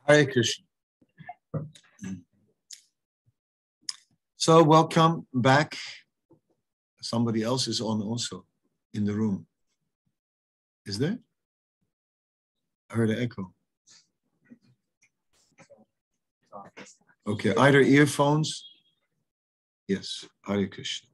Hare Krishna. So welcome back. Somebody else is on also in the room. Is there? I heard an echo. Okay, either earphones. Yes, Hare Krishna.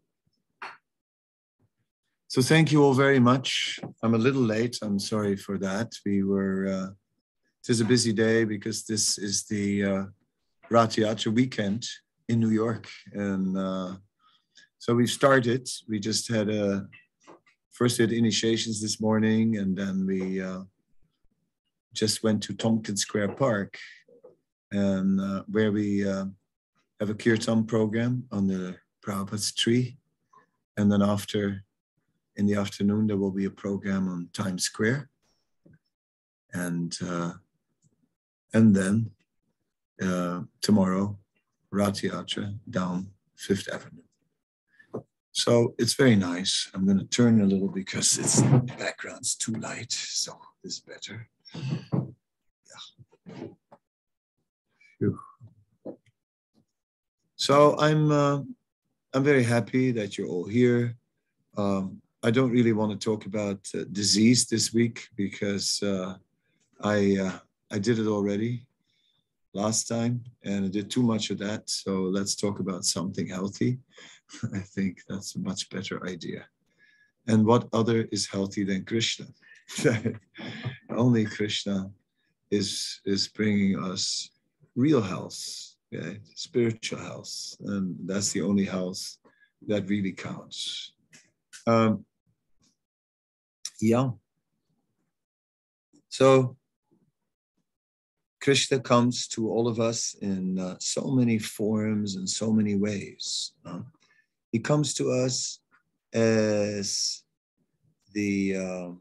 So thank you all very much. I'm a little late. I'm sorry for that. It is a busy day because this is the Rath Yatra weekend in New York. And so we've started. We just had first did initiations this morning, and then we just went to Tompkins Square Park, and where we have a kirtan program on the Prabhupada's tree. And then in the afternoon, there will be a program on Times Square. And then tomorrow, Rath Yatra down Fifth Avenue. So it's very nice. I'm going to turn a little because the background's too light. So this is better. Yeah. Phew. So I'm very happy that you're all here. I don't really want to talk about disease this week because I did it already last time and I did too much of that. So let's talk about something healthy. I think that's a much better idea. And what other is healthy than Krishna? Only Krishna is bringing us real health, okay? Spiritual health. And that's the only health that really counts. Yeah. So Krishna comes to all of us in so many forms and so many ways. He comes to us as the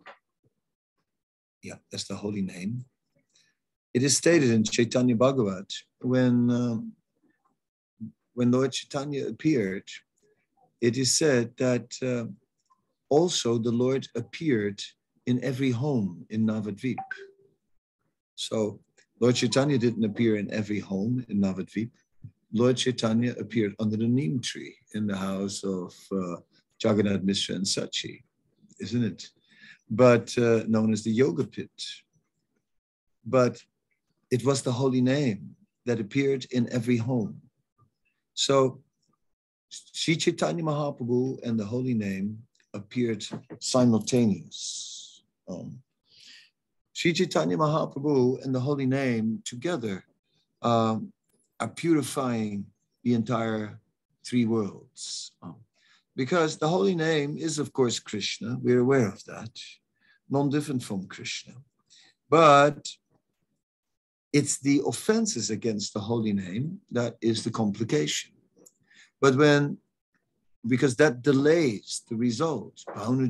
holy name. It is stated in Chaitanya Bhagavat when Lord Chaitanya appeared, it is said that also the Lord appeared in every home in Navadvip. So Lord Chaitanya didn't appear in every home in Navadvip. Lord Chaitanya appeared under the neem tree in the house of Jagannath Mishra and Sachi, isn't it? But known as the Yoga Pit. But it was the holy name that appeared in every home. So Sri Chaitanya Mahaprabhu and the holy name appeared simultaneous. Sri Chaitanya Mahaprabhu and the holy name together are purifying the entire three worlds. Because the holy name is, of course, Krishna. We're aware of that. Non-different from Krishna. But it's the offenses against the holy name that is the complication. But because that delays the result.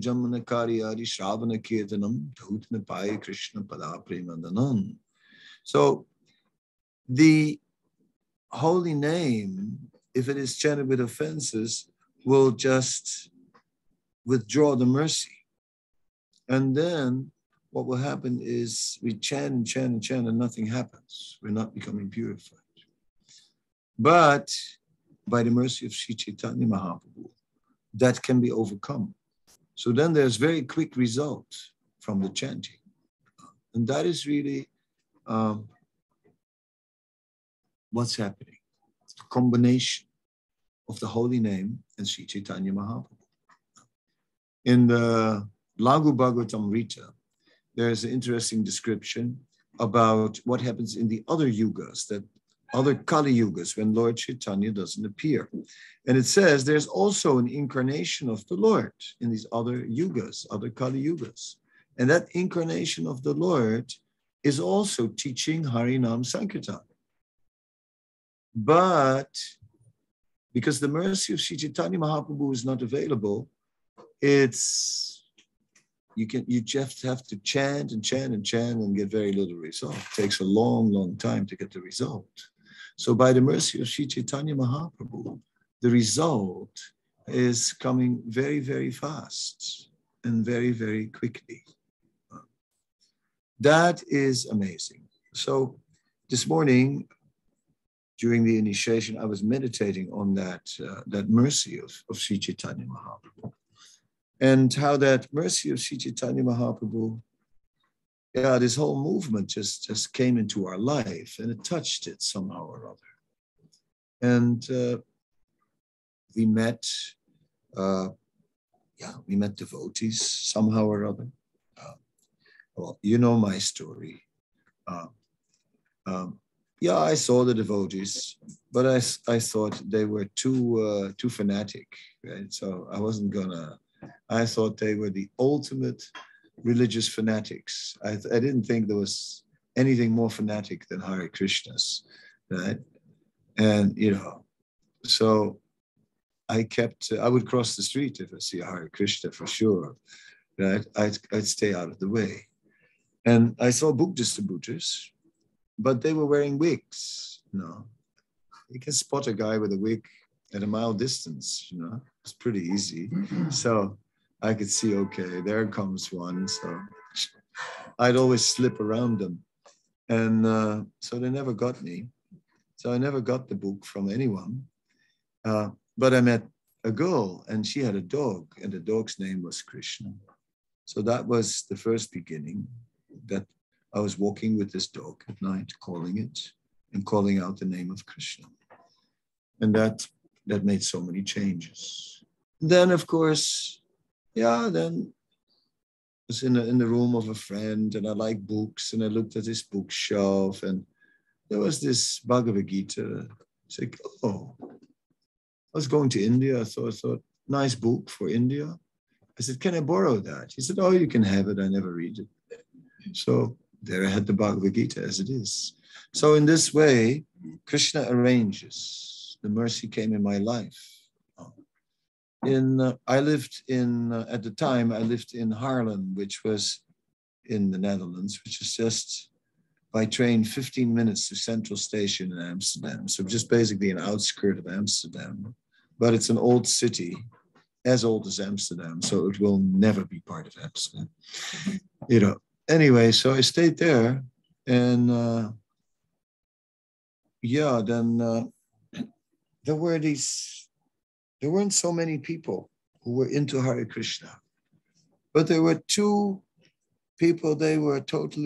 So the holy name, if it is chanted with offenses, will just withdraw the mercy. And then what will happen is we chant and chant and chant and nothing happens. We're not becoming purified. But by the mercy of Sri Chaitanya Mahaprabhu, that can be overcome. So then there's very quick result from the chanting. And that is really what's happening. It's the combination of the holy name and Sri Chaitanya Mahaprabhu. In the Lagu Bhagavatamrita, there's an interesting description about what happens in the other yugas, that other Kali yugas, when Lord Chaitanya doesn't appear. And it says there's also an incarnation of the Lord in these other yugas, other Kali yugas. And that incarnation of the Lord is also teaching Harinam Sankirtan. But because the mercy of Sri Chaitanya Mahaprabhu is not available, you just have to chant and chant and chant and get very little result. It takes a long, long time to get the result. So by the mercy of Sri Chaitanya Mahaprabhu, the result is coming very, very fast and very, very quickly. That is amazing. So this morning, during the initiation, I was meditating on that mercy of Sri Chaitanya Mahaprabhu, and how that mercy of Sri Chaitanya Mahaprabhu, this whole movement just came into our life, and it touched it somehow or other. And we met devotees somehow or other. Well, you know my story. I saw the devotees, but I thought they were too fanatic, right? So I thought they were the ultimate religious fanatics. I didn't think there was anything more fanatic than Hare Krishnas, right? And, so I would cross the street if I see a Hare Krishna for sure, right? I'd stay out of the way. And I saw book distributors, but they were wearing wigs, You can spot a guy with a wig at a mile distance, It's pretty easy. So I could see, okay, there comes one. So I'd always slip around them. And so they never got me. So I never got the book from anyone. But I met a girl, and she had a dog, and the dog's name was Krishna. So that was the first beginning, that I was walking with this dog at night, calling it and calling out the name of Krishna. And that made so many changes. Then, of course, then I was in the room of a friend, and I liked books, and I looked at this bookshelf, and there was this Bhagavad Gita. It's like, I was going to India. I thought, nice book for India. I said, can I borrow that? He said, you can have it. I never read it. So there I had the Bhagavad Gita as it is. So in this way, Krishna arranges. The mercy came in my life. At the time, I lived in Haarlem, which was in the Netherlands, which is just by train 15 minutes to Central Station in Amsterdam. So just basically an outskirt of Amsterdam. But it's an old city, as old as Amsterdam, so it will never be part of Amsterdam. Anyway, so I stayed there, and then there weren't so many people who were into Hare Krishna, but there were two people. They were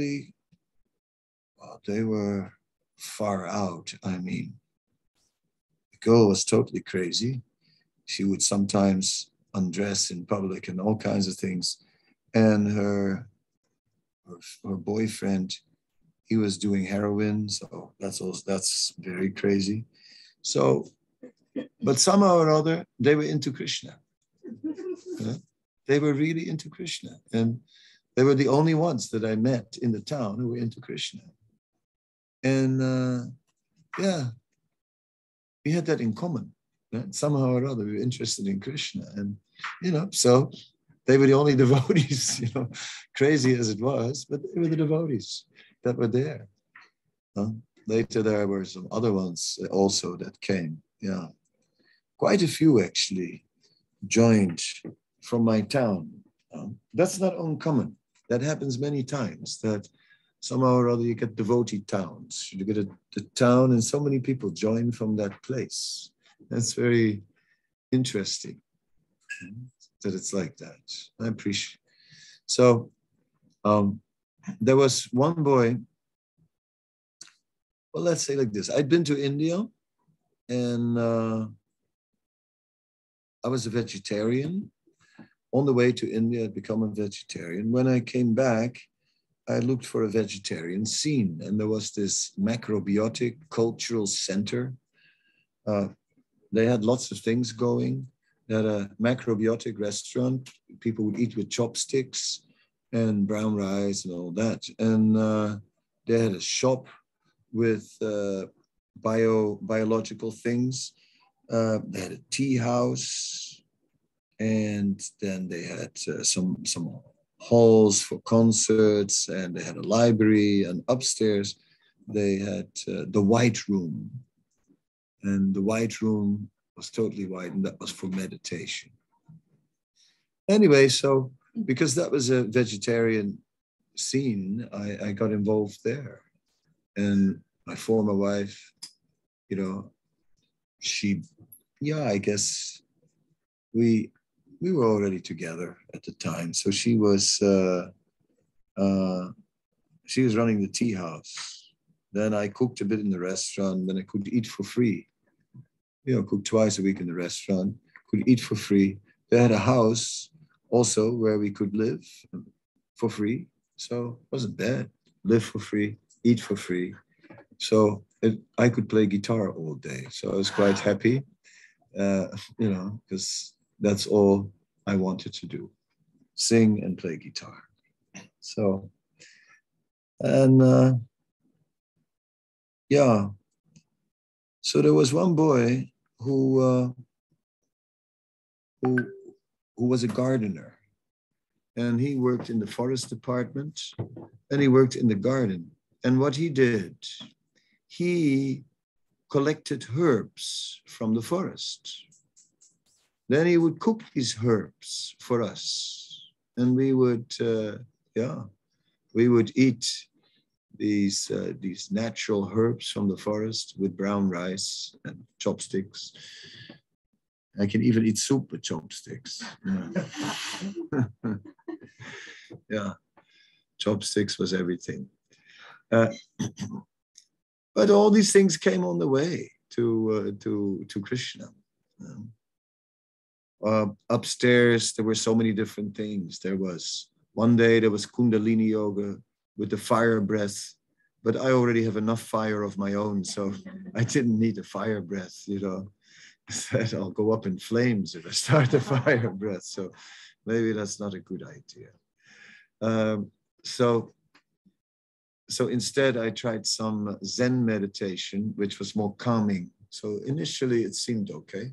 far out. I mean, the girl was totally crazy. She would sometimes undress in public and all kinds of things. And her boyfriend, he was doing heroin. So that's very crazy. So, but somehow or other, they were into Krishna. They were really into Krishna. And they were the only ones that I met in the town who were into Krishna. And we had that in common. Right? Somehow or other, we were interested in Krishna. And, so they were the only devotees, crazy as it was, but they were the devotees that were there. Later, there were some other ones also that came. Yeah. Quite a few actually joined from my town. That's not uncommon. That happens many times, that somehow or other you get devotee towns. You get the town and so many people join from that place. That's very interesting that it's like that. I appreciate. So there was one boy, well, let's say like this. I'd been to India, and I was a vegetarian. On the way to India, I'd become a vegetarian. When I came back, I looked for a vegetarian scene, and there was this macrobiotic cultural center. They had lots of things going. They had a macrobiotic restaurant. People would eat with chopsticks and brown rice and all that. And they had a shop with biological things. They had a tea house, and then they had some halls for concerts, and they had a library, and upstairs they had the white room. And the white room was totally white, and that was for meditation. Anyway, so because that was a vegetarian scene, I got involved there. And my former wife, you know, I guess we were already together at the time. So she was running the tea house. Then I cooked a bit in the restaurant. Then I could eat for free. Cook twice a week in the restaurant. Could eat for free. They had a house also where we could live for free. So it wasn't bad. Live for free, eat for free. So I could play guitar all day. So I was quite happy, because that's all I wanted to do. Sing and play guitar. So, and so there was one boy who was a gardener, and he worked in the forest department, and he worked in the garden. And what he did, he collected herbs from the forest. Then he would cook these herbs for us, and we would eat these natural herbs from the forest with brown rice and chopsticks. I can even eat soup with chopsticks. Yeah, chopsticks was everything. But all these things came on the way to Krishna. Upstairs, there were so many different things. One day there was Kundalini yoga with the fire breath, but I already have enough fire of my own, so I didn't need a fire breath, I said I'll go up in flames if I start a fire breath. So maybe that's not a good idea. So instead I tried some Zen meditation, which was more calming. So initially it seemed okay.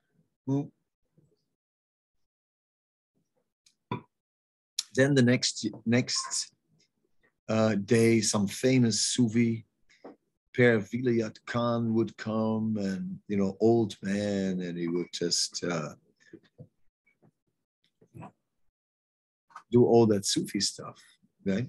Then the next day, some famous Sufi, Per Vilayat Khan would come, and old man, and he would just do all that Sufi stuff, right?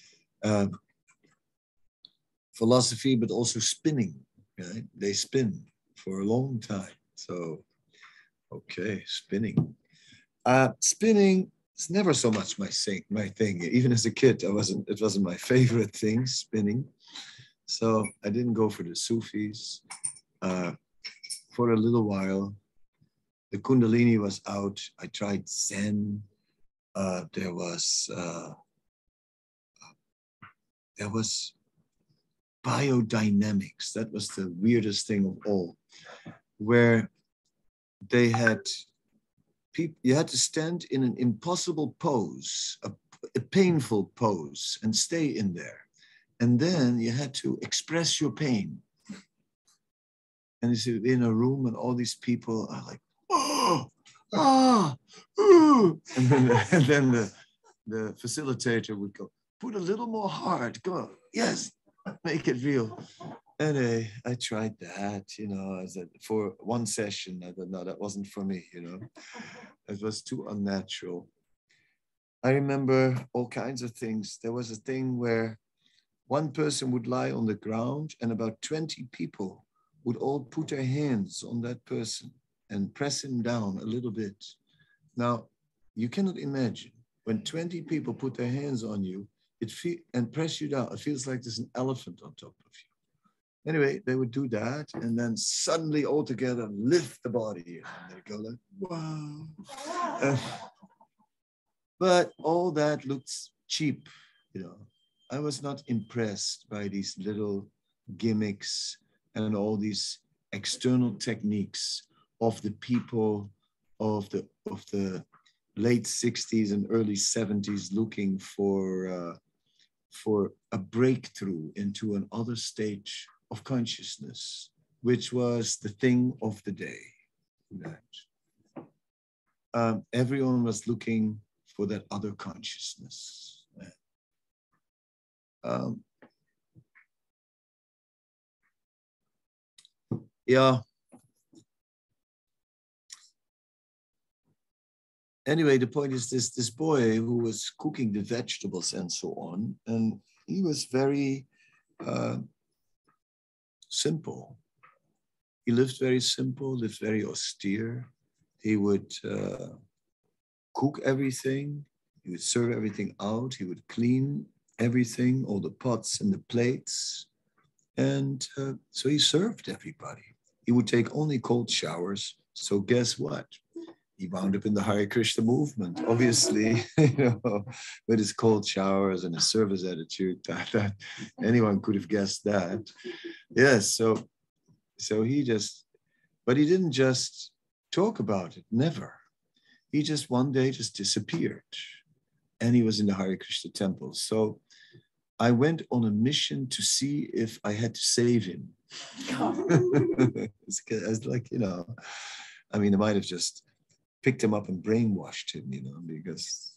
Philosophy, but also spinning, right? They spin for a long time. So, okay, spinning. Spinning is never so much my thing. Even as a kid, it wasn't my favorite thing, spinning. So I didn't go for the Sufis. For a little while, the Kundalini was out. I tried Zen. There was biodynamics. That was the weirdest thing of all, where they had people. You had to stand in an impossible pose, a painful pose, and stay in there. And then you had to express your pain. And you see, in a room, and all these people are like, oh, ah, ooh. And then the facilitator would go, put a little more heart, go, yes, make it real. Anyway, I tried that, I said, for one session. I thought, no, that wasn't for me, It was too unnatural. I remember all kinds of things. There was a thing where one person would lie on the ground, and about 20 people would all put their hands on that person and press him down a little bit. Now, you cannot imagine when 20 people put their hands on you and press you down. It feels like there's an elephant on top of you. Anyway, they would do that, and then suddenly all together lift the body, and they go like, wow. But all that looks cheap, I was not impressed by these little gimmicks and all these external techniques of the people of the late 60s and early 70s looking for a breakthrough into another stage of consciousness, which was the thing of the day. Everyone was looking for that other consciousness. Anyway, the point is this boy who was cooking the vegetables and so on, and he was very simple. He lived very simple, lived very austere. He would cook everything. He would serve everything out. He would clean everything, all the pots and the plates. And so he served everybody. He would take only cold showers. So guess what? He wound up in the Hare Krishna movement, obviously, with his cold showers and his service attitude. That anyone could have guessed that. Yes, so he just, but he didn't just talk about it, never. He just one day just disappeared. And he was in the Hare Krishna temple. So I went on a mission to see if I had to save him. It's like, I mean, I might have just picked him up and brainwashed him, because,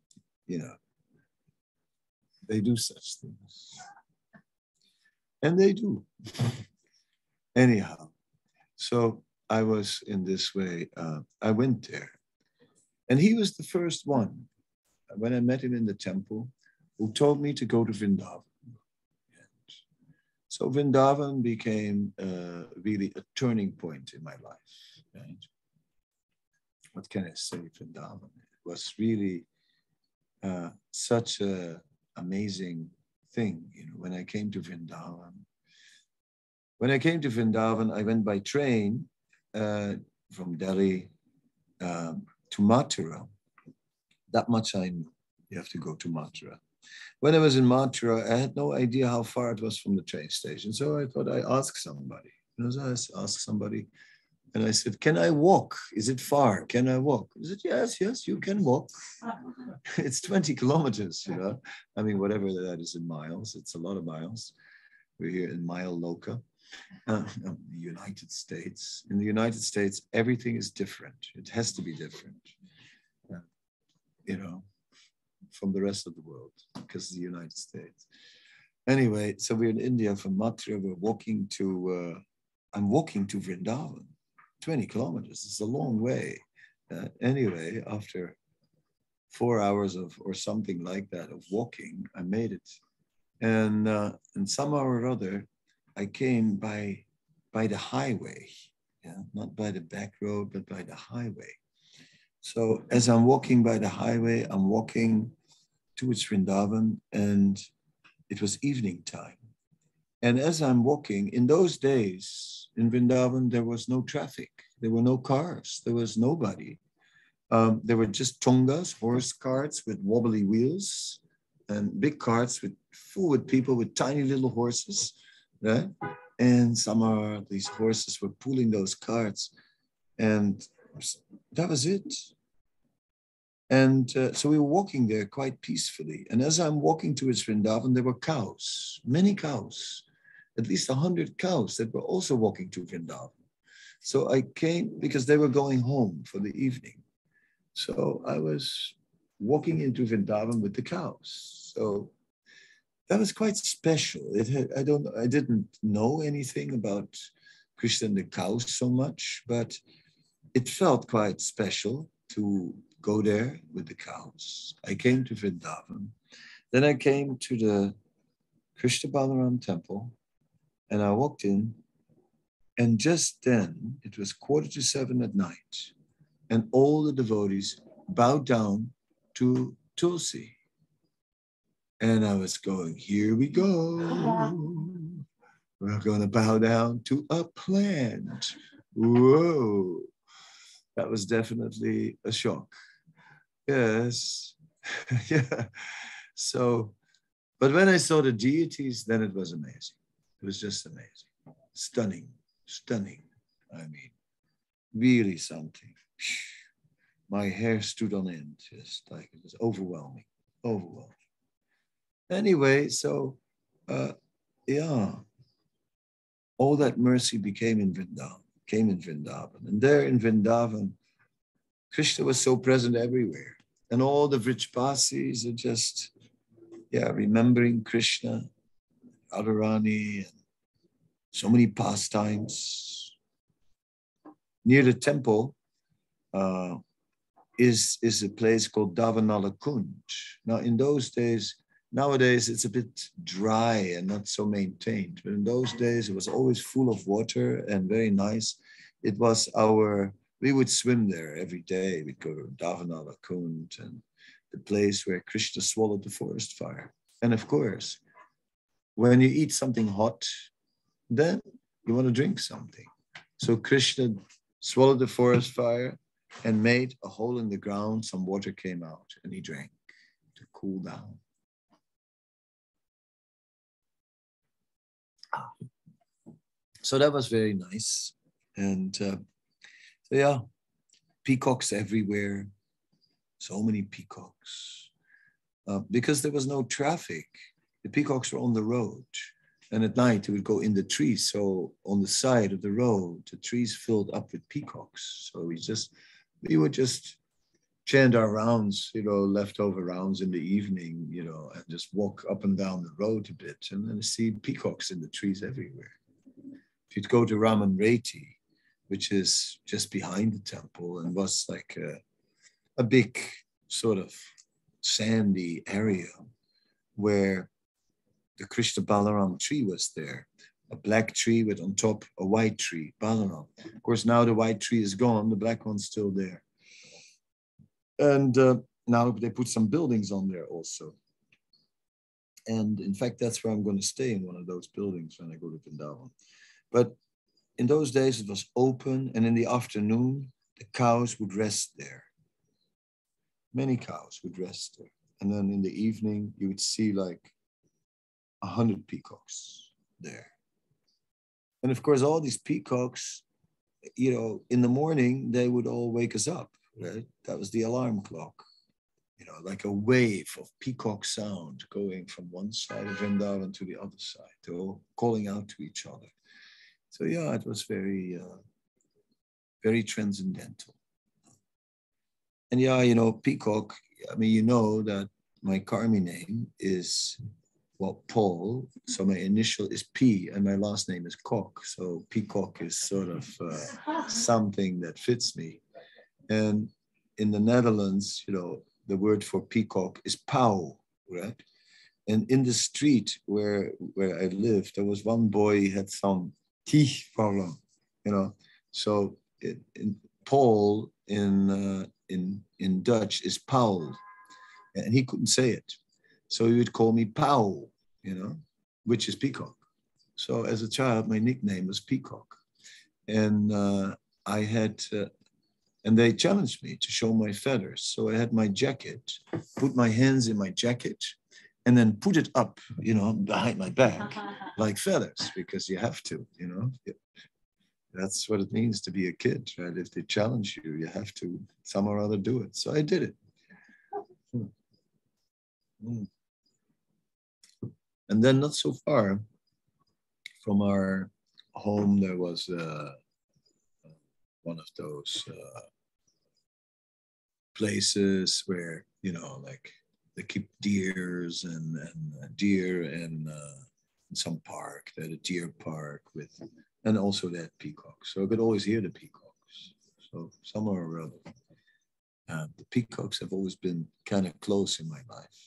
they do such things. And they do. Anyhow, so I was in this way, I went there. And he was the first one, when I met him in the temple, who told me to go to Vrindavan. And so Vrindavan became really a turning point in my life. Right? What can I say, Vrindavan? It was really such an amazing thing, when I came to Vrindavan. When I came to Vrindavan, I went by train from Delhi to Mathura. That much I knew. You have to go to Mathura. When I was in Mathura, I had no idea how far it was from the train station. So I thought I'd ask somebody. So I asked somebody, and I said, "Can I walk? Is it far? Can I walk?" He said, yes, you can walk. It's 20 kilometers, I mean, whatever that is in miles. It's a lot of miles. We're here in Mile Loca. The United States. In the United States, everything is different. It has to be different, from the rest of the world, because of the United States. Anyway, so we're in India from Mathura. We're walking to, I'm walking to Vrindavan, 20 kilometers. It's a long way. Anyway, after 4 hours or something like that of walking, I made it. And somehow or other, I came by the highway, not by the back road, but by the highway. So as I'm walking by the highway, I'm walking towards Vrindavan, and it was evening time. And as I'm walking, in those days in Vrindavan, there was no traffic. There were no cars. There was nobody. There were just tongas, horse carts with wobbly wheels, and big carts full with people with tiny little horses. Right? And somehow these horses were pulling those carts, and that was it. And so we were walking there quite peacefully. And as I'm walking towards Vrindavan, there were cows, many cows, at least 100 cows that were also walking to Vrindavan. So I came because they were going home for the evening. So I was walking into Vrindavan with the cows. So that was quite special. I didn't know anything about Krishna and the cows so much, but it felt quite special to go there with the cows. I came to Vrindavan. Then I came to the Krishna Balaram temple, and I walked in, and just then, it was 6:45 at night, and all the devotees bowed down to Tulsi. And I was going, here we go. We're going to bow down to a plant. Whoa. That was definitely a shock. Yes. Yeah. So, but when I saw the deities, then it was amazing. It was just amazing. Stunning. I mean, really something. My hair stood on end, just like it was overwhelming. Anyway, so all that mercy came in Vrindavan. And there in Vrindavan, Krishna was so present everywhere. And all the Vrijpasis are just, remembering Krishna, Radharani, and so many pastimes. Near the temple is a place called Davanala Kunj. Now, in those days, Nowadays, it's a bit dry and not so maintained. But in those days, it was always full of water and very nice. It was we would swim there every day. We'd go to Davanala Kund and the place where Krishna swallowed the forest fire. And of course, when you eat something hot, then you want to drink something. So Krishna swallowed the forest fire and made a hole in the ground. Some water came out and he drank to cool down. So that was very nice. And so yeah, peacocks everywhere. So many peacocks. Because there was no traffic. The peacocks were on the road. And at night, they would go in the trees. So on the side of the road, the trees filled up with peacocks. So we would just chant our rounds, leftover rounds in the evening, and just walk up and down the road a bit and then see peacocks in the trees everywhere. If you'd go to Raman Reti, which is just behind the temple and was like a big sort of sandy area where the Krishna Balaram tree was there, a black tree with on top a white tree, Balaram. Of course, now the white tree is gone, the black one's still there. And now they put some buildings on there also. And in fact, that's where I'm going to stay, in one of those buildings when I go to Vrindavan. But in those days, it was open, and in the afternoon, the cows would rest there. Many cows would rest there. And then in the evening, you would see like 100 peacocks there. And of course, all these peacocks, in the morning, they would all wake us up, right? That was the alarm clock, like a wave of peacock sound going from one side of Vrindavan to the other side. They were all calling out to each other. So yeah, it was very, very transcendental. And yeah, peacock, that my Karmi name is, Paul. So my initial is P and my last name is Kok. So peacock is sort of something that fits me. And in the Netherlands, the word for peacock is pauw, right? And in the street where I lived, there was one boy, he had some teeth problem, So Paul in Dutch is Paul, and he couldn't say it. So he would call me Pauw, which is peacock. So as a child, my nickname was Peacock. And I had, and they challenged me to show my feathers. So I had my jacket, put my hands in my jacket, and then put it up, behind my back, like feathers, because you have to, That's what it means to be a kid, right? If they challenge you, you have to somehow or other do it. So I did it. And then not so far from our home, there was one of those places where, like they keep deers and deer and some park. They had a deer park and also they had peacocks. So I could always hear the peacocks. So somewhere or other. The peacocks have always been kind of close in my life.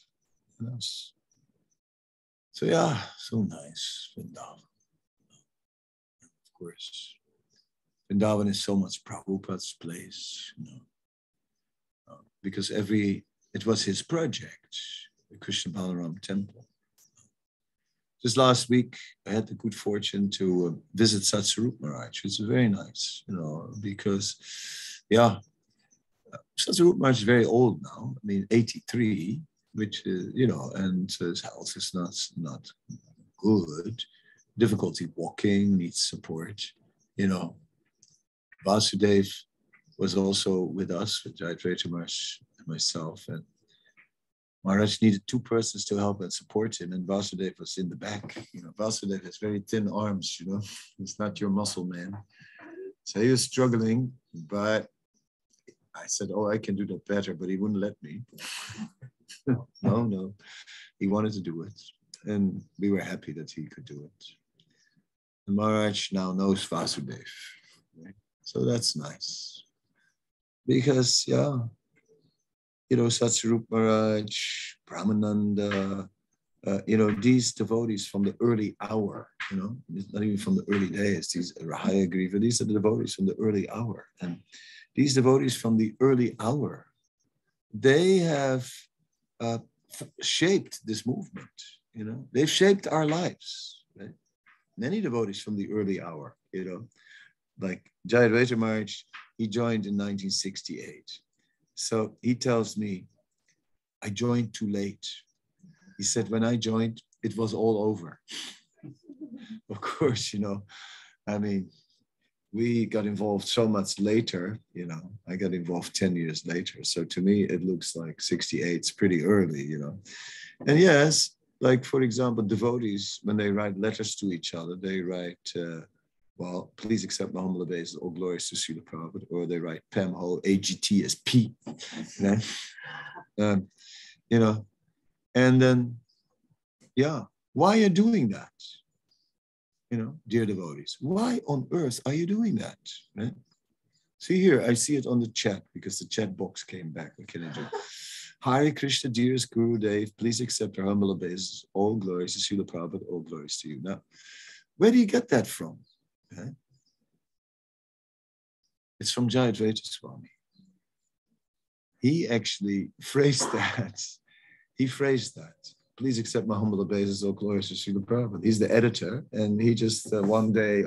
So yeah, so nice, Vrindavan. Of course, Vrindavan is so much Prabhupada's place, because it was his project, the Krishna Balaram temple. Just last week, I had the good fortune to visit Satsarup Maharaj, which is very nice, because, yeah, Satsarup Maharaj is very old now. 83, which is, and his health is not good. Difficulty walking, needs support, Vasudev was also with us, with Jayatreya Maharaj and myself, and Maharaj needed two persons to help and support him, and Vasudev was in the back. Vasudev has very thin arms, he's not your muscle man. So he was struggling, but I said, I can do that better, but he wouldn't let me. No, he wanted to do it, and we were happy that he could do it. And Maharaj now knows Vasudev, right? So that's nice. Because, Satsarup Maharaj, Brahmananda, these devotees from the early hour, it's not even from the early days, these Rahaya Griva, these are the devotees from the early hour. And these devotees from the early hour, they have shaped this movement, they've shaped our lives, right? Many devotees from the early hour, like Jayadvaita Maharaj, he joined in 1968. So he tells me, I joined too late. He said, when I joined, it was all over. Of course, we got involved so much later, I got involved 10 years later. So to me, it looks like 68 is pretty early, And yes, like, for example, devotees, when they write letters to each other, they write, please accept my humble obeisance, all glories to Srila Prabhupada, or they write Pamho, AGT as P, and then, why are you doing that? Dear devotees, why on earth are you doing that? Right? See here, I see it on the chat because the chat box came back. What can I do? Hare Krishna, dearest Guru Dev, please accept our humble obeisance. All glories to Srila Prabhupada, all glories to you. Now, where do you get that from? Okay? It's from Jayadvaita Swami. He actually phrased that. Please accept my humble obeisance, all glories to Srila Prabhupada. He's the editor, and he just one day,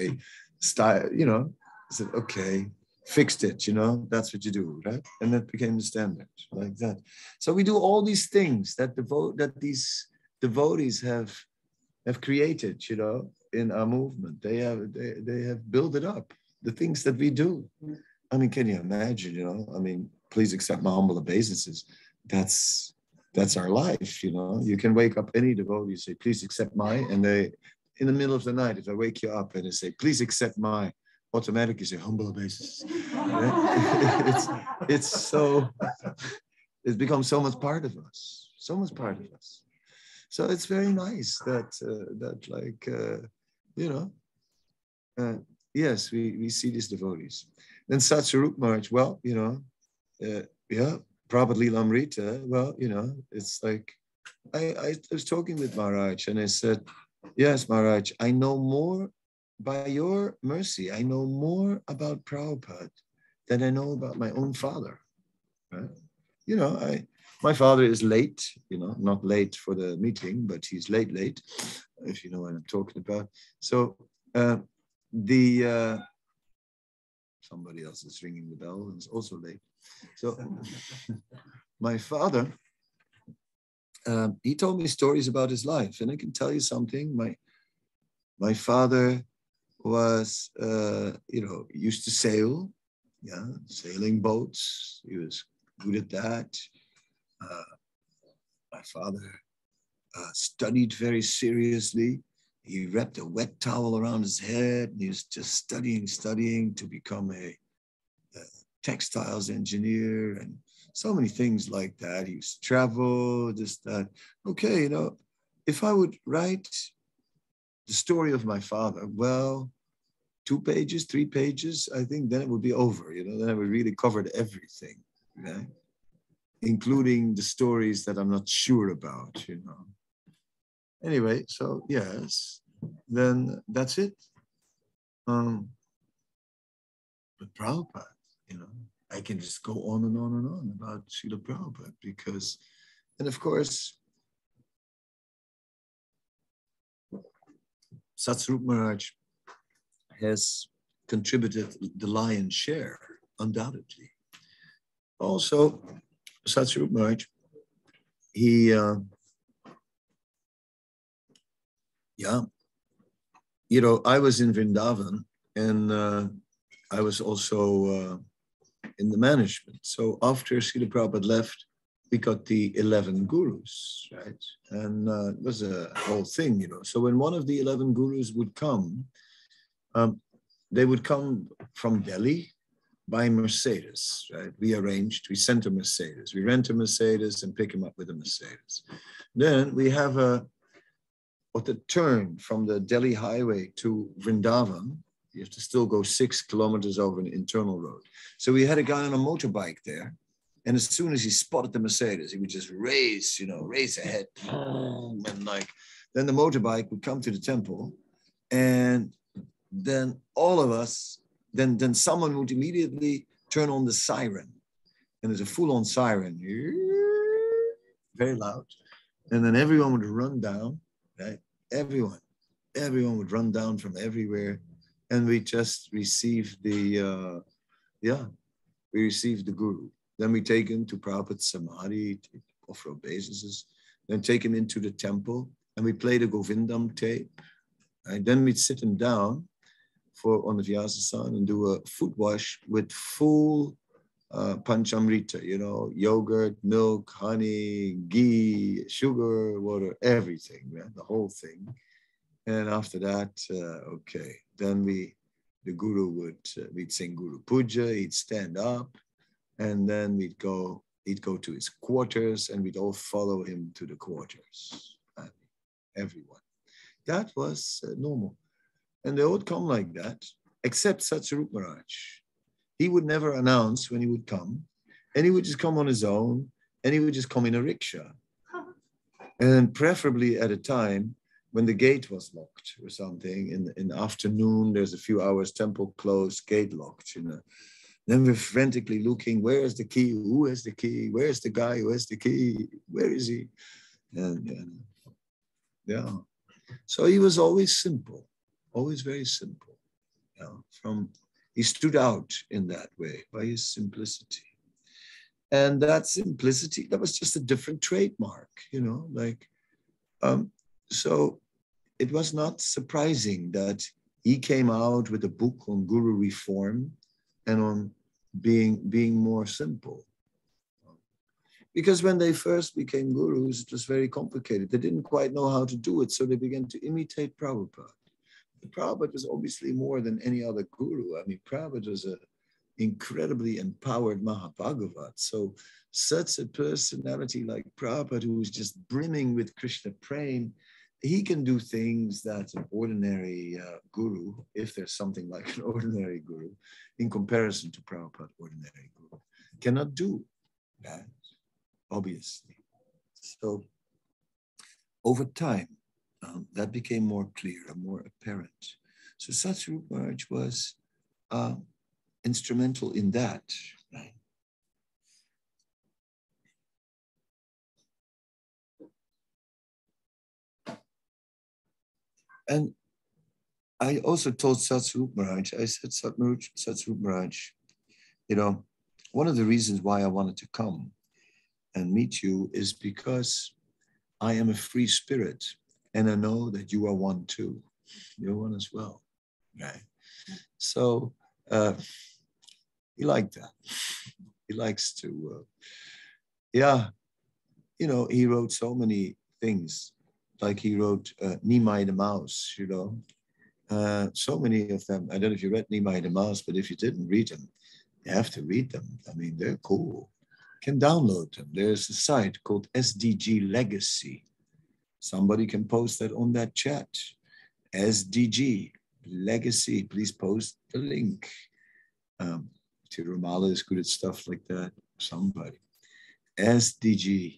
said, okay, fixed it, that's what you do, right? And that became the standard, like that. So we do all these things that these devotees have created, in our movement. They have built it up, the things that we do. I mean, can you imagine, please accept my humble obeisances. That's our life, You can wake up any devotee, say, please accept my, and they, in the middle of the night, if I wake you up and they say, please accept my, automatically say, humble obeisances. It's become so much part of us, So it's very nice that, yes, we see these devotees. Then Satsarup Maharaj, Prabhupada Lilamrita, it's like, I was talking with Maharaj and I said, yes, Maharaj, I know more, by your mercy, I know more about Prabhupada than I know about my own father. Right? My father is late, not late for the meeting, but he's late, if you know what I'm talking about. So somebody else is ringing the bell and it's also late. So my father, he told me stories about his life, and I can tell you something. My father was, used to sail, sailing boats. He was good at that. My father studied very seriously. He wrapped a wet towel around his head, and he was just studying to become a textiles engineer and so many things like that. He used to travel, this, that. Okay, if I would write the story of my father, 2 pages, 3 pages, I think then it would be over, then I would really covered everything, right? Including the stories that I'm not sure about, Anyway, so yes, then that's it. But Prabhupada, I can just go on and on and on about Srila Prabhupada because, and of course, Satsarup Maharaj has contributed the lion's share, undoubtedly. Also, Satsarup Maharaj, he, I was in Vrindavan and I was also in the management. So after Srila Prabhupada left, we got the 11 gurus, right? And it was a whole thing, So when one of the 11 gurus would come, they would come from Delhi by Mercedes, right? We sent a Mercedes. We rent a Mercedes and pick him up with a Mercedes. Then we have at the turn from the Delhi highway to Vrindavan, you have to still go 6 kilometers over an internal road. So we had a guy on a motorbike there, And as soon as he spotted the Mercedes, he would just race ahead. And like, then the motorbike would come to the temple, and then all of us, then someone would immediately turn on the siren. And there's a full-on siren, very loud. And then everyone would run down, right? Everyone would run down from everywhere. And we just received we received the Guru. Then we take him to Prabhupada's Samadhi, offer obeisances, then take him into the temple, and we play the Govindam tape. Right? Then we'd sit him down on the Vyasa and do a foot wash with full panchamrita, yogurt, milk, honey, ghee, sugar, water, everything, man, the whole thing. And after that, then the Guru we'd sing Guru Puja, he'd stand up, and then he'd go to his quarters, and we'd all follow him to the quarters, everyone. That was normal. And they would come like that, except Satsarup Maharaj. He would never announce when he would come, and he would just come on his own, and he would just come in a rickshaw. And preferably at a time when the gate was locked or something. In the afternoon, there's a few hours, temple closed, gate locked, Then we're frantically looking, where is the key? Who has the key? Where's the guy who has the key? Where is he? And so he was always simple, always very simple. He stood out in that way by his simplicity. And that simplicity, that was just a different trademark, so it was not surprising that he came out with a book on Guru reform and on being more simple. Because when they first became gurus, it was very complicated. They didn't quite know how to do it, so they began to imitate Prabhupada. Prabhupada was obviously more than any other guru. I mean, Prabhupada was an incredibly empowered Mahabhagavat. So such a personality like Prabhupada, who was just brimming with Krishna prem, he can do things that an ordinary guru, if there's something like an ordinary guru, in comparison to Prabhupada, ordinary guru, cannot do that, obviously. So over time, that became more clear and more apparent. So Satsarup Maharaj was instrumental in that, right? And I also told Satsarup Maharaj, I said, Satsarup Maharaj, one of the reasons why I wanted to come and meet you is because I am a free spirit, and I know that you are one too. You're one as well, right? So he liked that. He likes to, he wrote so many things. Like he wrote Nimai the Mouse, so many of them. I don't know if you read Nimai the Mouse, but if you didn't read them, you have to read them. I mean, they're cool. You can download them. There's a site called SDG Legacy. Somebody can post that on that chat. SDG Legacy. Please post the link. Tirumala is good at stuff like that. Somebody. SDG.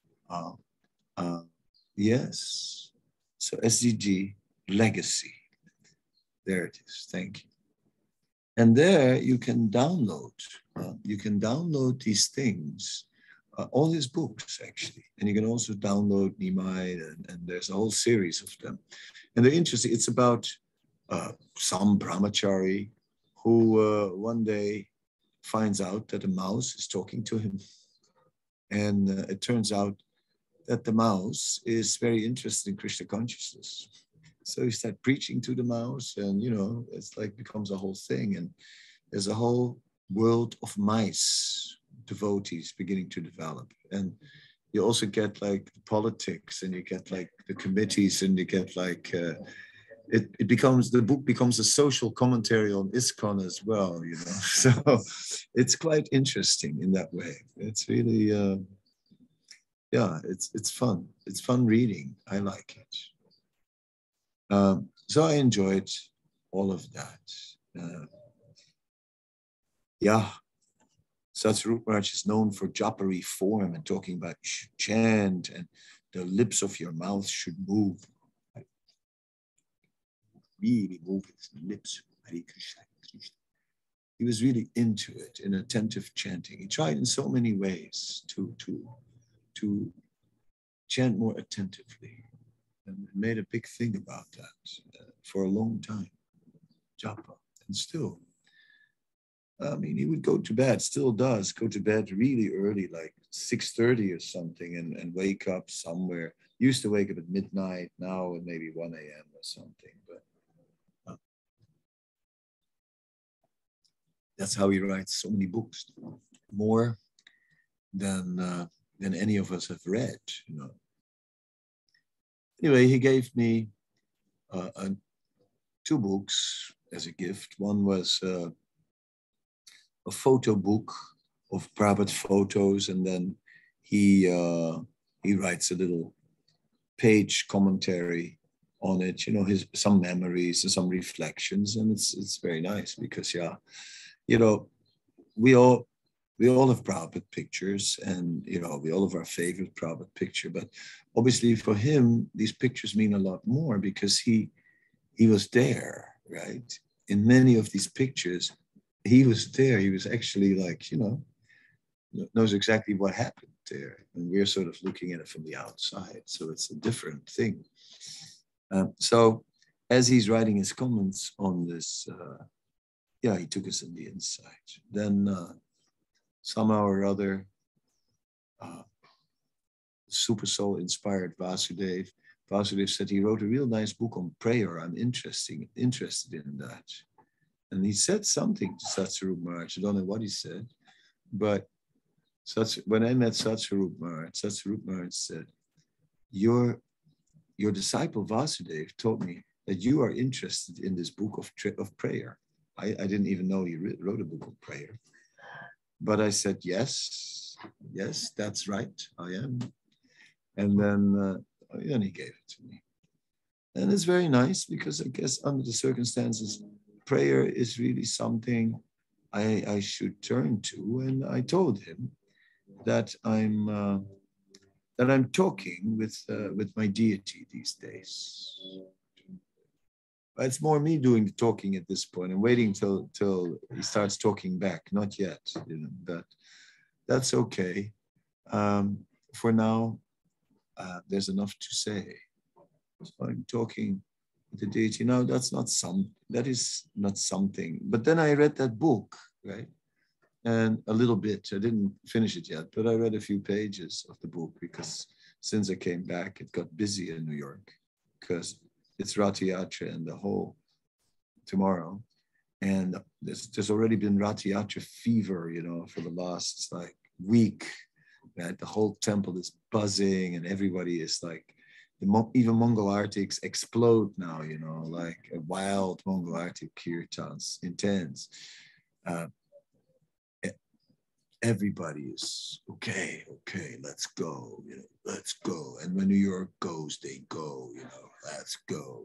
Yes. So SDG Legacy. There it is. Thank you. And there you can download. These things, all his books actually. And you can also download Nimai, and there's a whole series of them. And they're interesting. It's about some brahmachari who one day finds out that a mouse is talking to him. And it turns out that the mouse is very interested in Krishna consciousness. So he started preaching to the mouse, and it's like becomes a whole thing. And there's a whole world of mice devotees beginning to develop. And you also get like politics, and you get like the committees, and you get like the book becomes a social commentary on ISKCON as well, So it's quite interesting in that way. It's really it's fun. It's fun reading. I like it. So I enjoyed all of that. Satsvarup Maharaj is known for japari form and talking about chant and the lips of your mouth should move. Really move its lips. Hare Krishna, Krishna. He was really into it, in attentive chanting. He tried in so many ways to chant more attentively and made a big thing about that for a long time. Japa. And still, I mean, he would go to bed, still does, go to bed really early, like 6:30 or something, and wake up somewhere. Used to wake up at midnight, now at maybe 1 a.m. or something. But that's how he writes so many books, more than any of us have read, you know. Anyway, he gave me 2 books as a gift. One was a photo book of Prabhupada photos, and then he writes a little page commentary on it, you know, some memories and some reflections, and it's very nice because, yeah, you know, we all have Prabhupada pictures, and you know, we all have our favorite Prabhupada picture, but obviously for him these pictures mean a lot more because he was there, right? In many of these pictures, he was there. He was actually, like, you know, knows exactly what happened there, and we're sort of looking at it from the outside, so it's a different thing. So as he's writing his comments on this, yeah, he took us in the inside. Then somehow or other, super soul inspired Vasudev said he wrote a real nice book on prayer. I'm interested in that. And he said something to Satsvarup Maharaj. I don't know what he said, but when I met Satsvarup Maharaj said, your disciple Vasudev told me that you are interested in this book of prayer. I didn't even know you wrote a book of prayer. But I said, yes, that's right, I am. And then he gave it to me. And it's very nice because I guess under the circumstances, prayer is really something I should turn to. And I told him that I'm talking with my deity these days. It's more me doing the talking at this point. I'm waiting till he starts talking back. Not yet, you know, but that's okay. For now, there's enough to say. So I'm talking with the deity. Now that is not something. But then I read that book, right? And a little bit. I didn't finish it yet, but I read a few pages of the book because since I came back, it got busy in New York because it's Rath Yatra and the whole tomorrow. And there's already been Rath Yatra fever, you know, for the last week. Right? The whole temple is buzzing and everybody is like, even Mongol Arctics explode now, you know, like a wild Mongol Arctic kirtans, intense. Everybody is okay, let's go, you know, let's go. And when New York goes, they go, you know, let's go.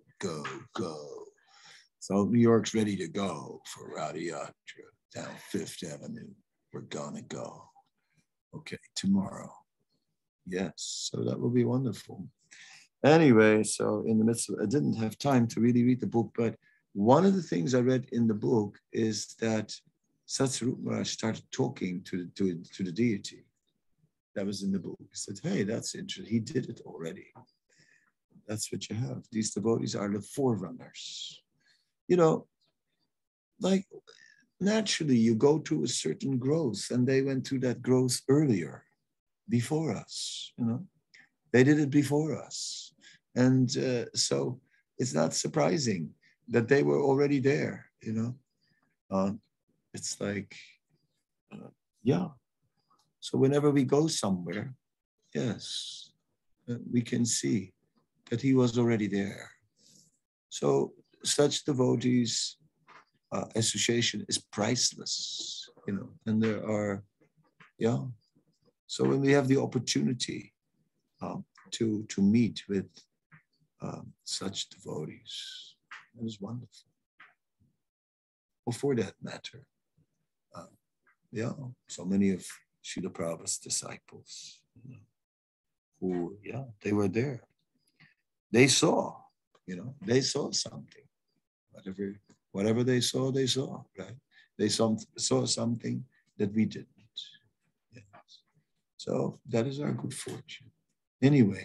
So New York's ready to go for Rath Yatra down 5th Avenue. We're gonna go. Okay, tomorrow. Yes, so that will be wonderful. Anyway, so in the midst of, I didn't have time to really read the book, but one of the things I read in the book is that Satsvarup Maharaj started talking to the deity. That was in the book. He said, hey, that's interesting. He did it already. That's what you have. These devotees are the forerunners. You know, like naturally you go through a certain growth, and they went through that growth earlier, before us, you know. They did it before us. And so it's not surprising that they were already there, you know. It's like, yeah. So whenever we go somewhere, yes, we can see that he was already there. So such devotees association is priceless, you know, and there are, yeah. So when we have the opportunity to meet with such devotees, it is wonderful. Or for that matter, yeah, so many of Srila Prabhupada's disciples, who, yeah, they were there. They saw, they saw something. Whatever they saw, right? They saw something that we didn't. Yes. So that is our good fortune. Anyway,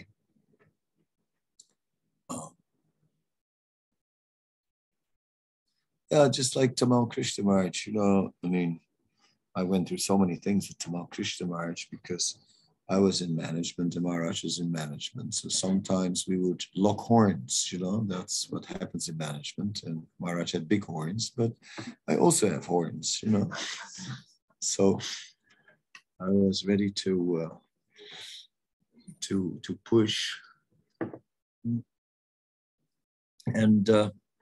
yeah, just like Tamal Krishna Maharaj, I went through so many things with Tamal Krishna Maharaj because I was in management and Maharaj was in management. So sometimes we would lock horns, that's what happens in management. And Maharaj had big horns, but I also have horns, So I was ready to push. And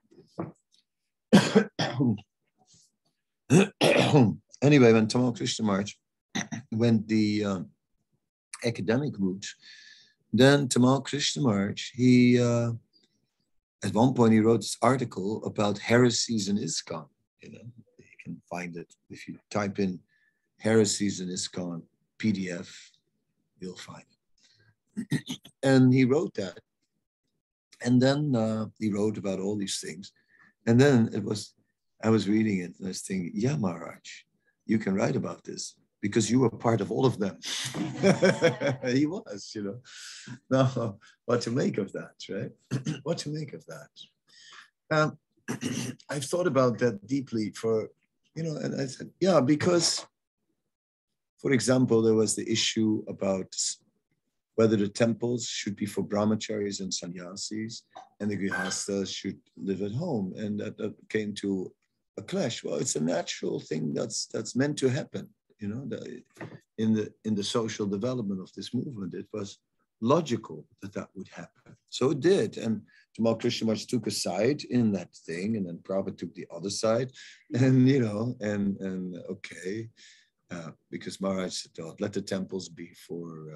anyway, when Tamal Krishna Maharaj went the academic route, then Tamal Krishna Maharaj, he at one point he wrote this article about heresies in ISKCON. You can find it if you type in heresies in ISKCON PDF, you'll find it. And he wrote that, and then he wrote about all these things, and then I was reading it and I was thinking, yeah, Maharaj, you can write about this because you were part of all of them. He was, Now, what to make of that, right? What to make of that? I've thought about that deeply and I said, yeah, because, for example, there was the issue about whether the temples should be for brahmacharis and sannyasis and the grihastas should live at home. And that came to a clash. Well, it's a natural thing that's meant to happen. In the social development of this movement, it was logical that would happen. So it did. And Tamal Krishna Maharaj took a side in that thing, and then Prabhupada took the other side. And, okay, because Maharaj said, oh, let the temples be for...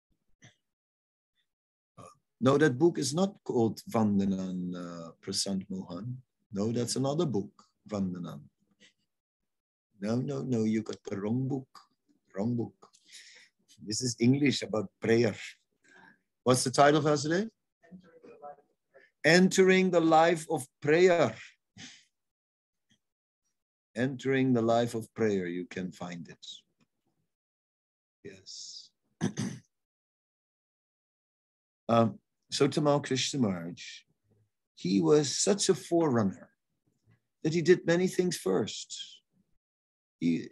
no, that book is not called Vandanan Prasant Mohan. No, that's another book, Vandanan. No, you got the wrong book. Wrong book. This is English about prayer. What's the title for today? Entering the life of prayer. Entering the life of prayer, you can find it. Yes. So Tamal Krishna Maharaj, he was such a forerunner that he did many things first. He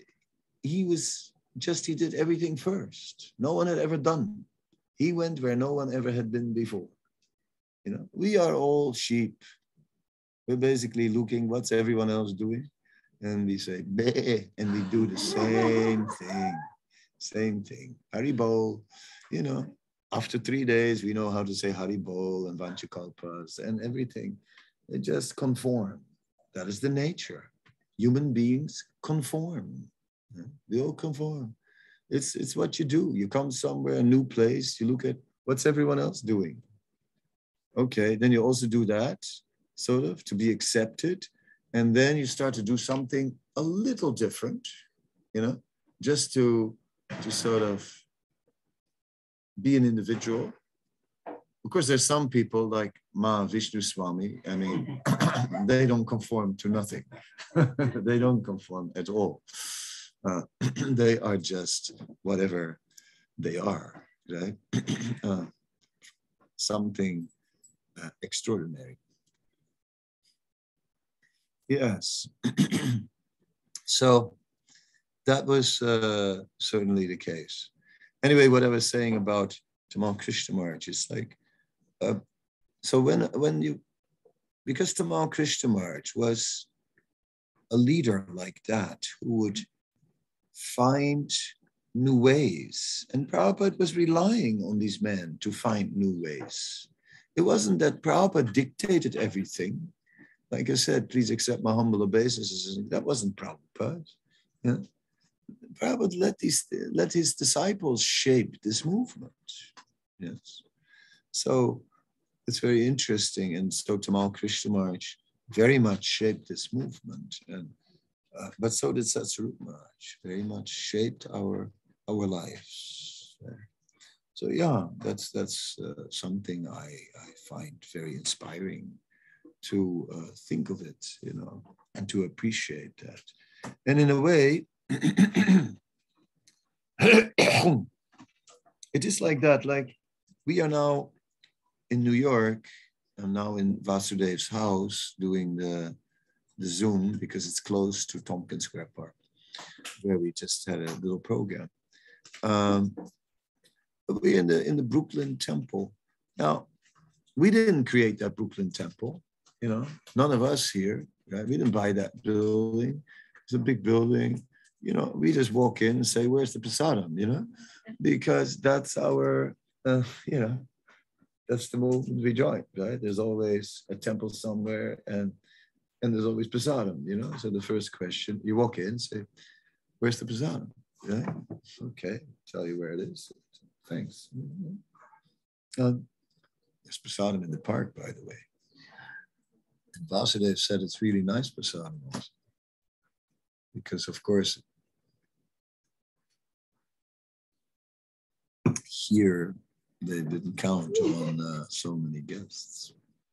did everything first. No one had ever done. He went where no one ever had been before. We are all sheep. We're basically looking, what's everyone else doing? And we say, bleh, and we do the same thing. Haribol, after 3 days, we know how to say Haribol and Vanchakalpas and everything. They just conform. That is the nature. Human beings conform. We all conform. It's what you do. You come somewhere, a new place, you look at what's everyone else doing. Okay, then you also do that, sort of, to be accepted. And then you start to do something a little different, just to sort of be an individual. Of course, there's some people like Vishnu Swami. I mean, they don't conform to nothing. They don't conform at all. They are just whatever they are, right? Something extraordinary. Yes. So that was certainly the case. Anyway, what I was saying about Tamal Krishna Maharaj is like, so because Tamal Krishna Maharaj was a leader like that who would find new ways, and Prabhupada was relying on these men to find new ways. It wasn't that Prabhupada dictated everything. Like I said, please accept my humble obeisances. That wasn't Prabhupada. Prabhupada let his disciples shape this movement. Yes. So it's very interesting. And so Tamal Krishna Maharaj very much shaped this movement. And But so did Satsvarup Maharaj, very much shaped our lives. So yeah, that's something I find very inspiring to think of it, and to appreciate that. And in a way, it is like that. Like we are now in New York. I'm now in Vasudev's house doing the Zoom because it's close to Tompkins Square Park, where we just had a little program. We're in the Brooklyn Temple. Now, we didn't create that Brooklyn Temple, none of us here, right? We didn't buy that building. It's a big building. We just walk in and say, where's the prasadam, because that's our, that's the movement we joined, right? There's always a temple somewhere and there's always prasadam, So the first question, you walk in, say, where's the prasadam? Yeah, okay, tell you where it is. Thanks. There's prasadam in the park, by the way. And Vasudev said it's really nice prasadam also. Because, of course, here they didn't count on so many guests.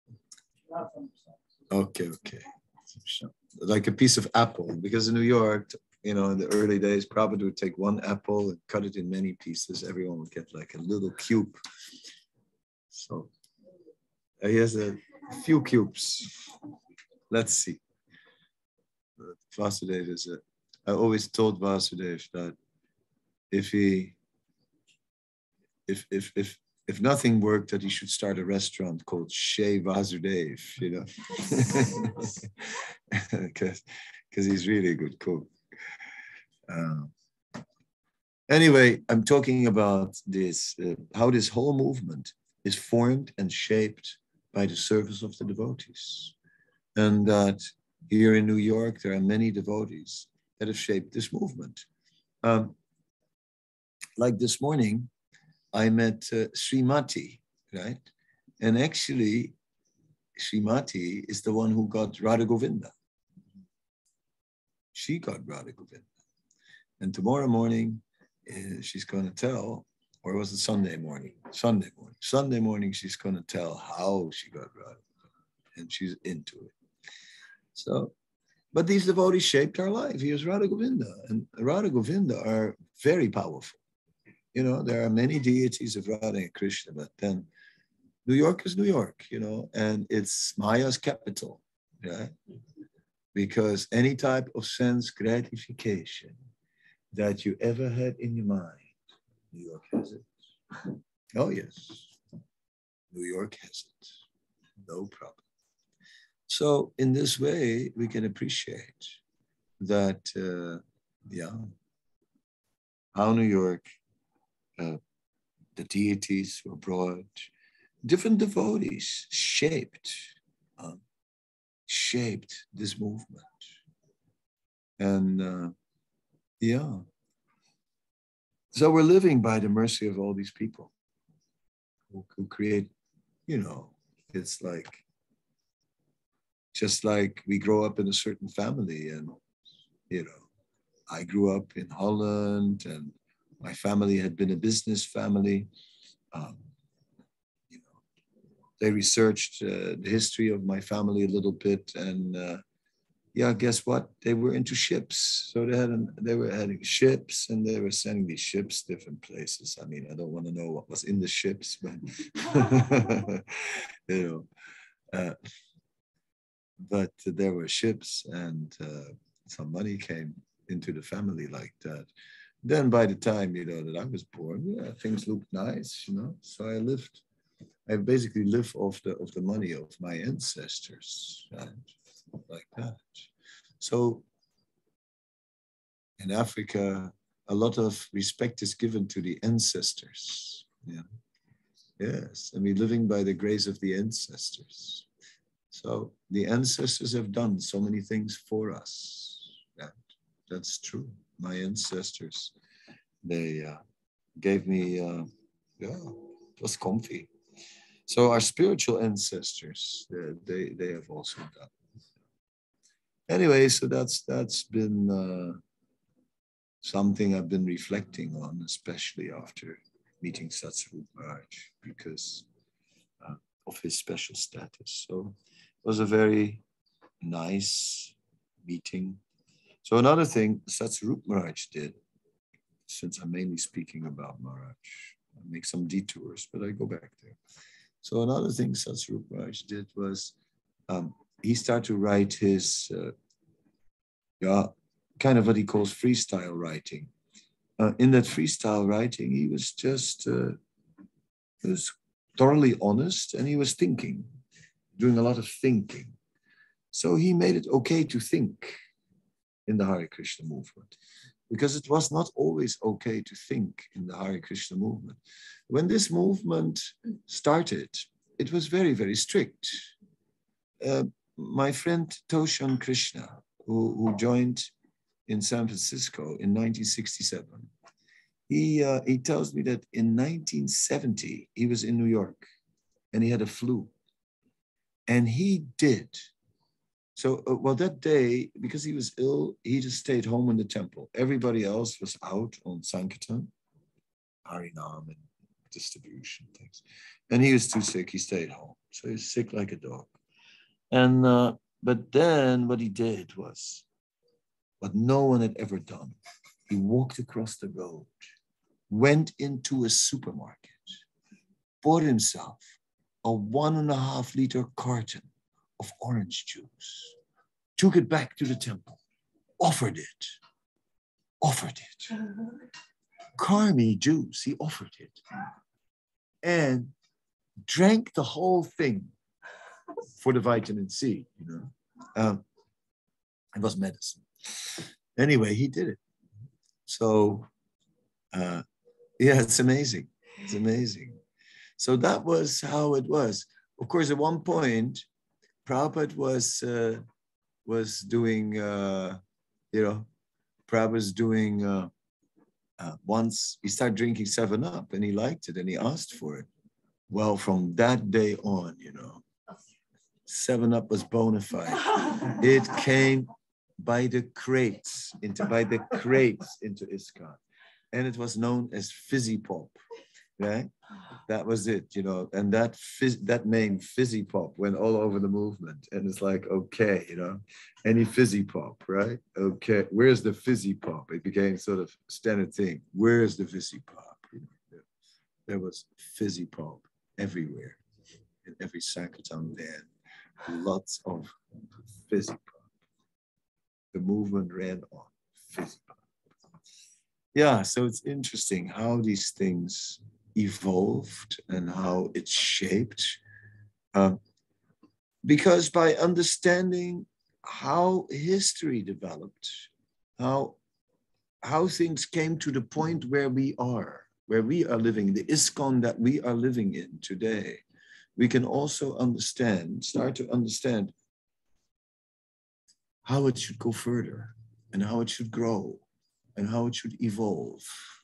Okay. Like a piece of apple, because in New York, in the early days, Prabhupada would take one apple and cut it in many pieces. Everyone would get like a little cube. So he has a few cubes. Let's see. Vasudev I always told Vasudev that if nothing worked, that he should start a restaurant called Shea Vasudev, because he's really a good cook. Anyway, I'm talking about this, how this whole movement is formed and shaped by the service of the devotees. And that here in New York, there are many devotees that have shaped this movement. Like this morning, I met Srimati, right? And actually, Srimati is the one who got Radha Govinda. She got Radha Govinda. And tomorrow morning, she's going to tell, or was it Sunday morning? Sunday morning, she's going to tell how she got Radha Govinda. And she's into it. So, but these devotees shaped our life. Here's Radha Govinda. And Radha Govinda are very powerful. There are many deities of Radha and Krishna, but then New York is New York, and it's Maya's capital, right? Because any type of sense gratification that you ever had in your mind, New York has it. Oh, yes. New York has it. No problem. So in this way, we can appreciate that, how New York, the deities were brought, different devotees shaped this movement. And so we're living by the mercy of all these people who create, it's like, just like we grow up in a certain family, and, I grew up in Holland, and my family had been a business family. They researched the history of my family a little bit, and guess what? They were into ships. So they were having ships, and they were sending these ships different places. I mean, I don't want to know what was in the ships, but but there were ships, and some money came into the family like that. Then by the time, that I was born, things looked nice, So I basically live off the money of my ancestors, right? Like that. So in Africa, a lot of respect is given to the ancestors. Yeah. Yes, I mean, living by the grace of the ancestors. So the ancestors have done so many things for us. That's true. My ancestors, they gave me, it was comfy. So our spiritual ancestors, they have also done. Anyway, so that's been something I've been reflecting on, especially after meeting Satsvarup Maharaj, because of his special status. So it was a very nice meeting. So another thing Satsvarup Maharaj did, since I'm mainly speaking about Maharaj, I make some detours, but I go back there. So another thing Satsvarup Maharaj did was he started to write his kind of what he calls freestyle writing. In that freestyle writing, he was just he was thoroughly honest, and he was thinking, doing a lot of thinking. So he made it okay to think in the Hare Krishna movement, because it was not always okay to think in the Hare Krishna movement. When this movement started, it was very, very strict. My friend Toshan Krishna, who joined in San Francisco in 1967, he tells me that in 1970, he was in New York and he had a flu. And he did. So, well, that day, because he was ill, he just stayed home in the temple. Everybody else was out on Sankirtan, Harinam, and distribution things. And he was too sick. He stayed home. So he was sick like a dog. And but then what he did was what no one had ever done. He walked across the road, went into a supermarket, bought himself a 1.5 liter carton of orange juice, took it back to the temple, offered it. Karmi juice, he offered it. And drank the whole thing for the vitamin C, you know. It was medicine. Anyway, he did it. So, yeah, it's amazing. It's amazing. So that was how it was. Of course, at one point, Prabhupada was doing, Prabhupada was doing, once he started drinking 7-Up and he liked it and he asked for it. Well, from that day on, 7-Up was bona fide. It came by the crates into ISKCON. And it was known as Fizzy Pop, right? That was it, and that name Fizzy Pop went all over the movement. And it's like, okay, any Fizzy Pop, right? Okay, where's the Fizzy Pop? It became sort of standard thing. Where's the Fizzy Pop? There was Fizzy Pop everywhere, in every Sankirtan van, lots of Fizzy Pop. The movement ran on Fizzy Pop. Yeah, so it's interesting how these things evolved and how it's shaped. Because by understanding how history developed, how things came to the point where we are living, the ISKCON that we are living in today, we can also start to understand how it should go further and how it should grow and how it should evolve.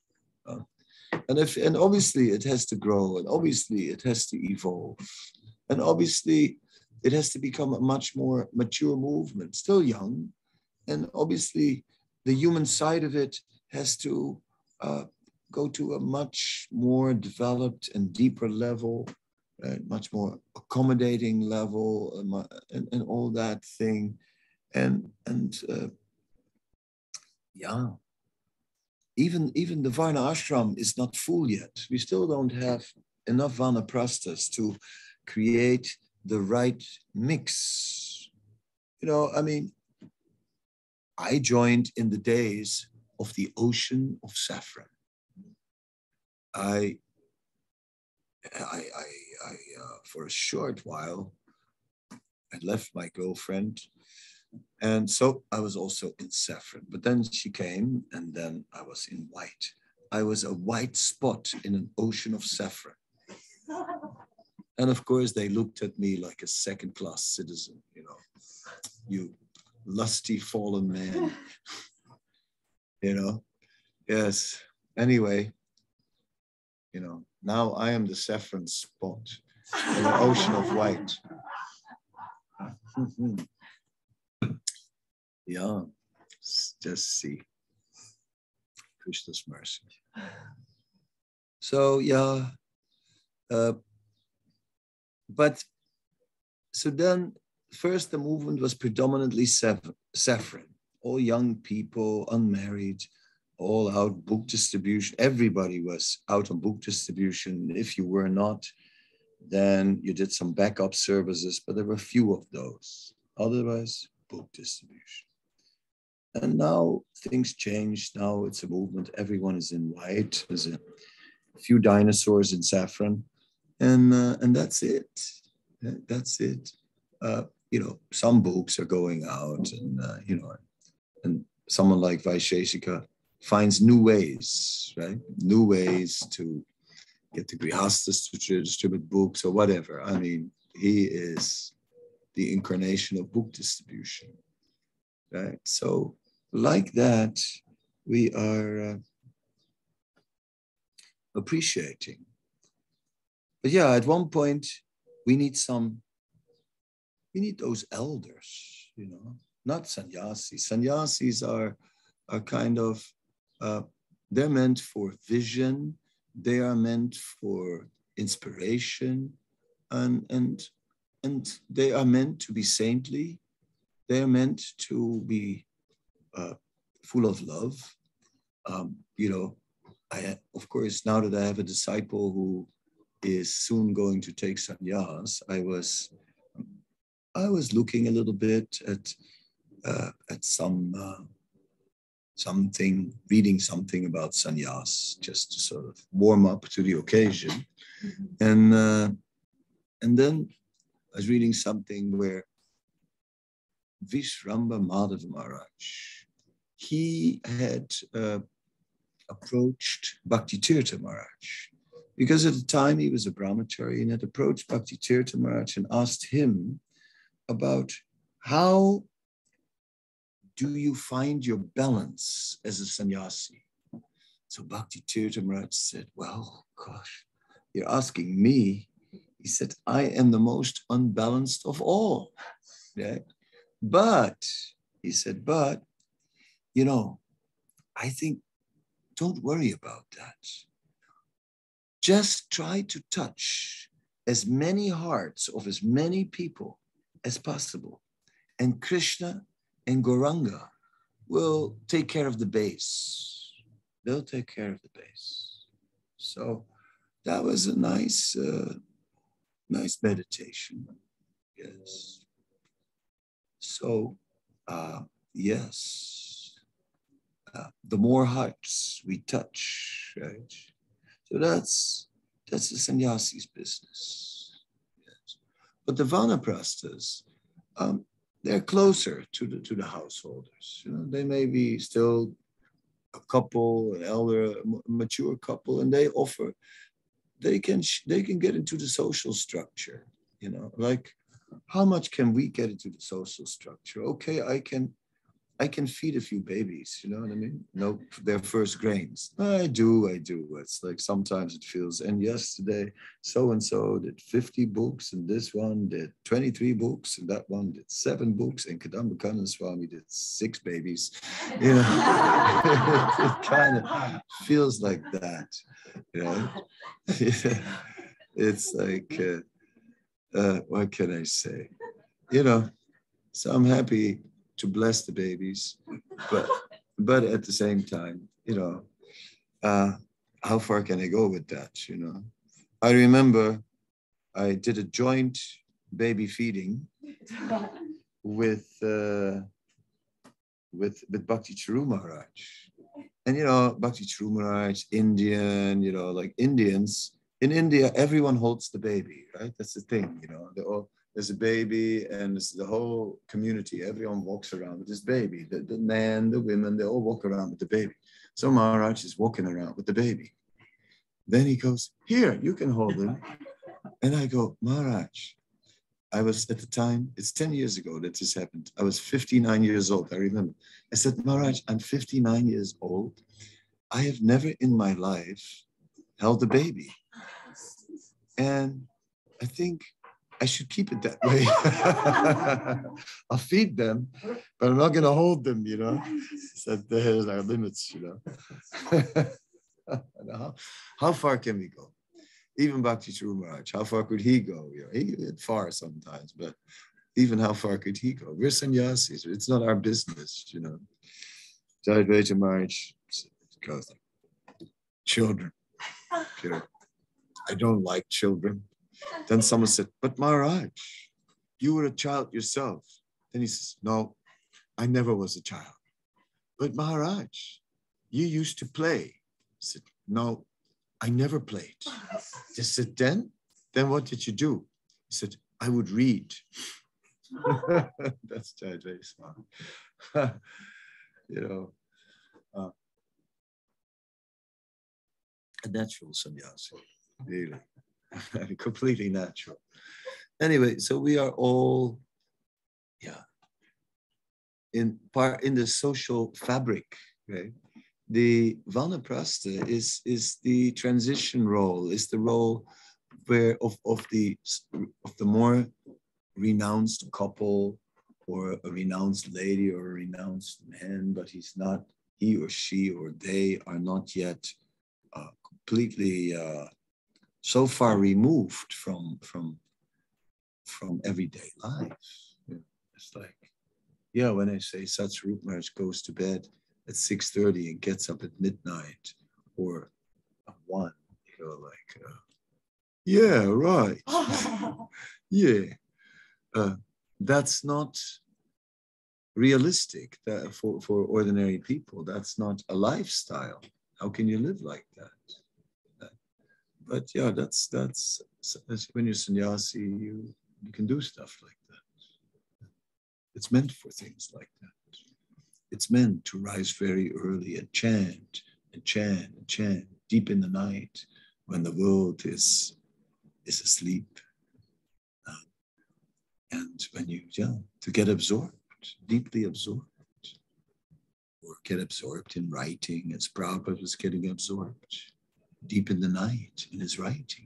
And obviously it has to grow, and obviously it has to evolve, and obviously it has to become a much more mature movement, still young, and obviously the human side of it has to go to a much more developed and deeper level, much more accommodating level, and all that thing, and yeah. Even the Varna ashram is not full yet. We still don't have enough Vanaprasthas to create the right mix. I joined in the days of the ocean of saffron. I for a short while, I left my girlfriend. And so I was also in saffron, but then she came and then I was in white. I was a white spot in an ocean of saffron. And of course they looked at me like a second-class citizen, you lusty fallen man, yes. Anyway, now I am the saffron spot in an ocean of white. Yeah, just see Krishna's mercy. So yeah, but so then first the movement was predominantly saffron, all young people, unmarried, all out book distribution. Everybody was out on book distribution. If you were not, then you did some backup services, but there were few of those. Otherwise, book distribution. And now things changed. Now it's a movement. Everyone is in white. There's a few dinosaurs in saffron, and that's it. That's it. Some books are going out, and someone like Vaisheshika finds new ways, right? New ways to get the grihastas to distribute books or whatever. I mean, he is the incarnation of book distribution, right? So like that, we are appreciating. But yeah, at one point, we need those elders, not sannyasis. Sannyasis are kind of, they're meant for vision, they are meant for inspiration, and they are meant to be saintly, they are meant to be full of love. Of course, now that I have a disciple who is soon going to take sannyas, I was looking a little bit at something, reading something about sannyas, just to sort of warm up to the occasion, and then I was reading something where Vishramba Madhav Maharaj, he had approached Bhakti Tirtha Maharaj, because at the time he was a brahmachari, and had approached Bhakti Tirtha Maharaj and asked him about how do you find your balance as a sannyasi. So Bhakti Tirtha Maharaj said, well, gosh, you're asking me. He said, I am the most unbalanced of all. Right? But, he said, I think, don't worry about that. Just try to touch as many hearts of as many people as possible. And Krishna and Gauranga will take care of the base. They'll take care of the base. So that was a nice meditation. Yes. So, yes. The more hearts we touch, right? So that's the sannyasi's business. Yes. But the vanaprasthas, they're closer to the householders. They may be still a couple, an elder, mature couple, and they can get into the social structure. Like, how much can we get into the social structure? Okay, I can feed a few babies, you know what I mean? No, their first grains. I do. It's like sometimes it feels, and yesterday, so-and-so did 50 books, and this one did 23 books, and that one did 7 books, and Kadamba Kanana Swami did 6 babies. It kind of feels like that, It's like, what can I say? So I'm happy to bless the babies, but at the same time, how far can I go with that? I remember I did a joint baby feeding with Bhakti Charu Maharaj, and Bhakti Charu Maharaj, Indian, like Indians in India, everyone holds the baby, right? That's the thing, there's a baby, and it's the whole community. Everyone walks around with this baby. The men, the women, they all walk around with the baby. So Maharaj is walking around with the baby. Then he goes, here, you can hold him. And I go, Maharaj, I was at the time, it's 10 years ago that this happened. I was 59 years old, I remember. I said, Maharaj, I'm 59 years old. I have never in my life held a baby. And I think I should keep it that way. I'll feed them, but I'm not going to hold them, you know. So there's our limits, you know. How far can we go? Even Bhakti Sri Maharaj, how far could he go? You know, he went far sometimes, but even how far could he go? We're sannyasis. It's not our business, you know. Jayadvaita Maharaj goes like, children. I don't like children. Then someone said, but Maharaj, you were a child yourself. Then he says, no, I never was a child. But Maharaj, you used to play. I said, no, I never played. He said, then what did you do? He said, I would read. That's Jayadvaita Swami. You know, a natural sannyasi, really. Completely natural. Anyway, so we are all, in the social fabric, right? The vanaprastha is the transition role, is the role where of the more renounced couple, or a renounced lady or a renounced man, but he or she or they are not yet completely so far removed from everyday life. It's like, when I say Sat Rup Maharaj goes to bed at 6:30 and gets up at midnight or at 1, you know, like, right. That's not realistic for ordinary people. That's not a lifestyle. How can you live like that? But that's when you're sannyasi, you can do stuff like that. It's meant for things like that. It's meant to rise very early and chant and chant and chant deep in the night when the world is asleep. And when you, to get absorbed, deeply absorbed, or get absorbed in writing, as Prabhupada was getting absorbed deep in the night in his writing.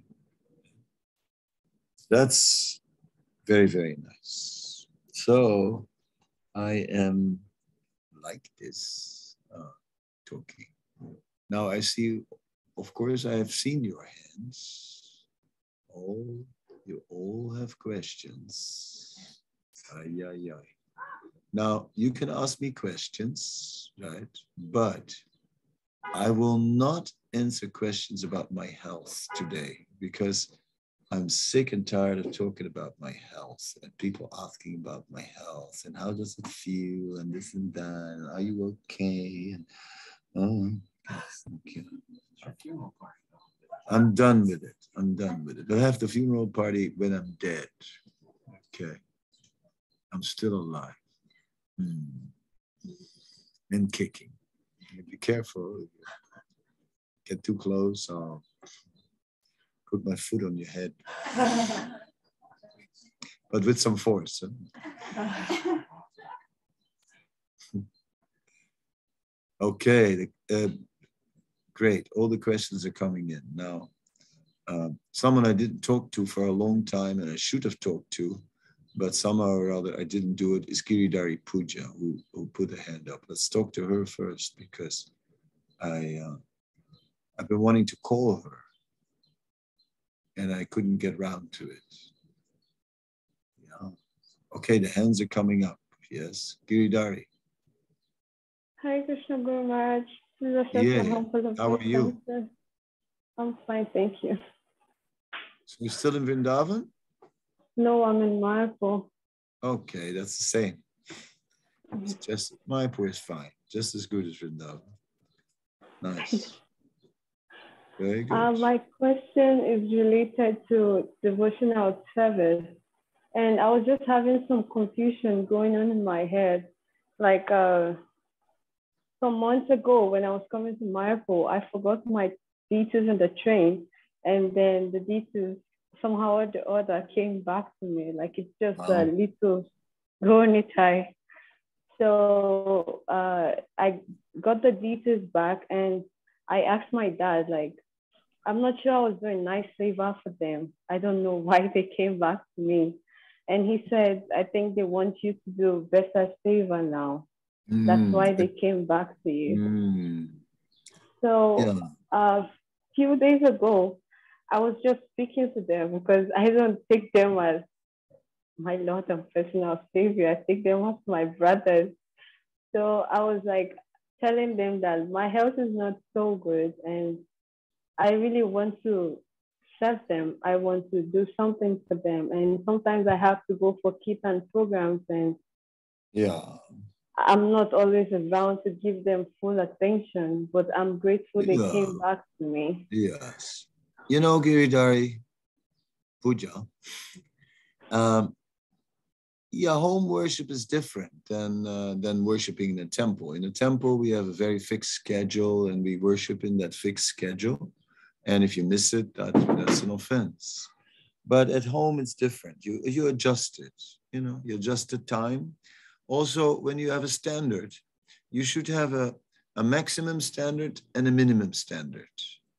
That's very, very nice. So I am like this, talking. Now I see, of course, I have seen your hands. You all have questions. Ay, ay, ay. Now, you can ask me questions, right? But I will not answer questions about my health today, because I'm sick and tired of talking about my health and people asking about my health and how does it feel and this and that. And are you okay? And okay. I'm done with it. But I have the funeral party when I'm dead. Okay. I'm still alive. And kicking. Be careful. Get too close, I'll put my foot on your head. But with some force. Huh? Okay, great. All the questions are coming in. Now, someone I didn't talk to for a long time and I should have talked to, but somehow or other I didn't do it, is Giridhari Puja, who put a hand up. Let's talk to her first, because I've been wanting to call her and I couldn't get round to it. Okay, the hands are coming up. Yes, Giridhari. Hi, Krishna Guru Maharaj. How are you? I'm fine, thank you. So you're still in Vrindavan? No, I'm in Mayapur. Okay, that's the same. It's just Mayapur is fine, just as good as Vrindavan. Nice. Very good. My question is related to devotional service. And I was just having some confusion going on in my head. Like some months ago when I was coming to Mayapur, I forgot my details in the train. And then the details somehow or the other came back to me. Like it's just a little Gonitai. So I got the details back and I asked my dad, like, I'm not sure I was doing nice favor for them. I don't know why they came back to me. And he said, I think they want you to do better favor now. That's why they came back to you. So a few days ago, I was just speaking to them because I don't take them as my Lord and personal Savior. I take them as my brothers. So I was like telling them that my health is not so good and I really want to serve them. I want to do something for them. And sometimes I have to go for Kirtan programs and I'm not always around to give them full attention, but I'm grateful they came back to me. Yes. You know, Giridhari Puja, home worship is different than worshiping in a temple. In a temple, we have a very fixed schedule and we worship in that fixed schedule. And if you miss it, that's an offense. But at home, it's different. You adjust it, you adjust the time. Also, when you have a standard, you should have a maximum standard and a minimum standard,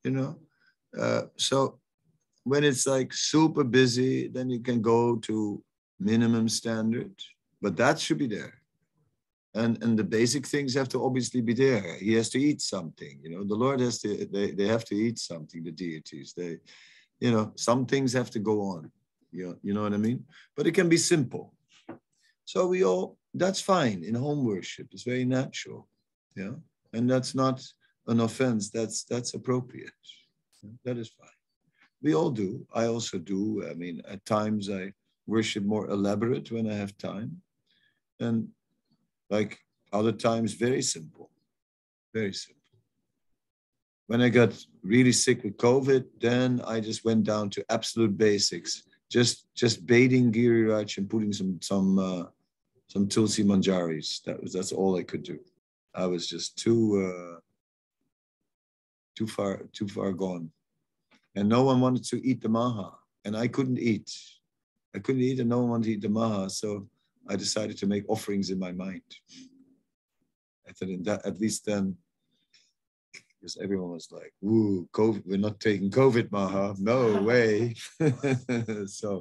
So when it's like super busy, then you can go to minimum standard, but that should be there. And the basic things have to obviously be there. He has to eat something, the Lord has to, they have to eat something, the deities. Some things have to go on, you know what I mean? But it can be simple. So that's fine in home worship. It's very natural, and that's not an offense. That's appropriate. That is fine. We all do. I also do. I mean, at times I worship more elaborate when I have time, and like other times, very simple, very simple. When I got really sick with COVID, then I just went down to absolute basics. Just bathing Giriraj and putting some Tulsi Manjaris. That's all I could do. I was just too far gone. And no one wanted to eat the maha. And I couldn't eat. And no one wanted to eat the maha. So I decided to make offerings in my mind. I thought at least then, because everyone was like, "Ooh, COVID, we're not taking COVID maha. No way." So,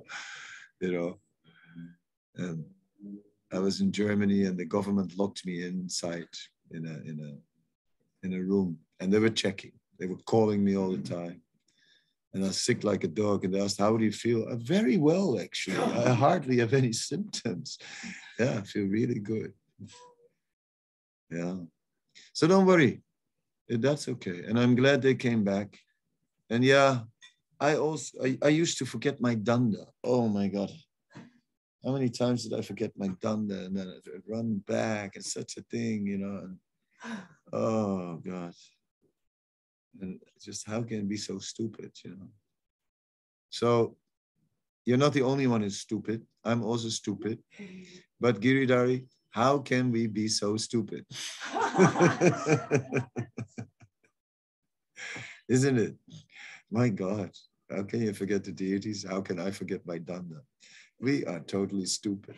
and I was in Germany and the government locked me inside in a room, and they were checking. They were calling me all the time. And I was sick like a dog, and they asked, "How do you feel?" Very well, actually. I hardly have any symptoms. Yeah, I feel really good. Yeah. So don't worry. That's okay. And I'm glad they came back. And yeah, I used to forget my danda. Oh my God. How many times did I forget my danda and then I'd run back and such a thing, and oh God. And just how can it be so stupid, So you're not the only one who's stupid. I'm also stupid. But Giridhari, how can we be so stupid? Isn't it? My God, how can you forget the deities? How can I forget my danda? We are totally stupid.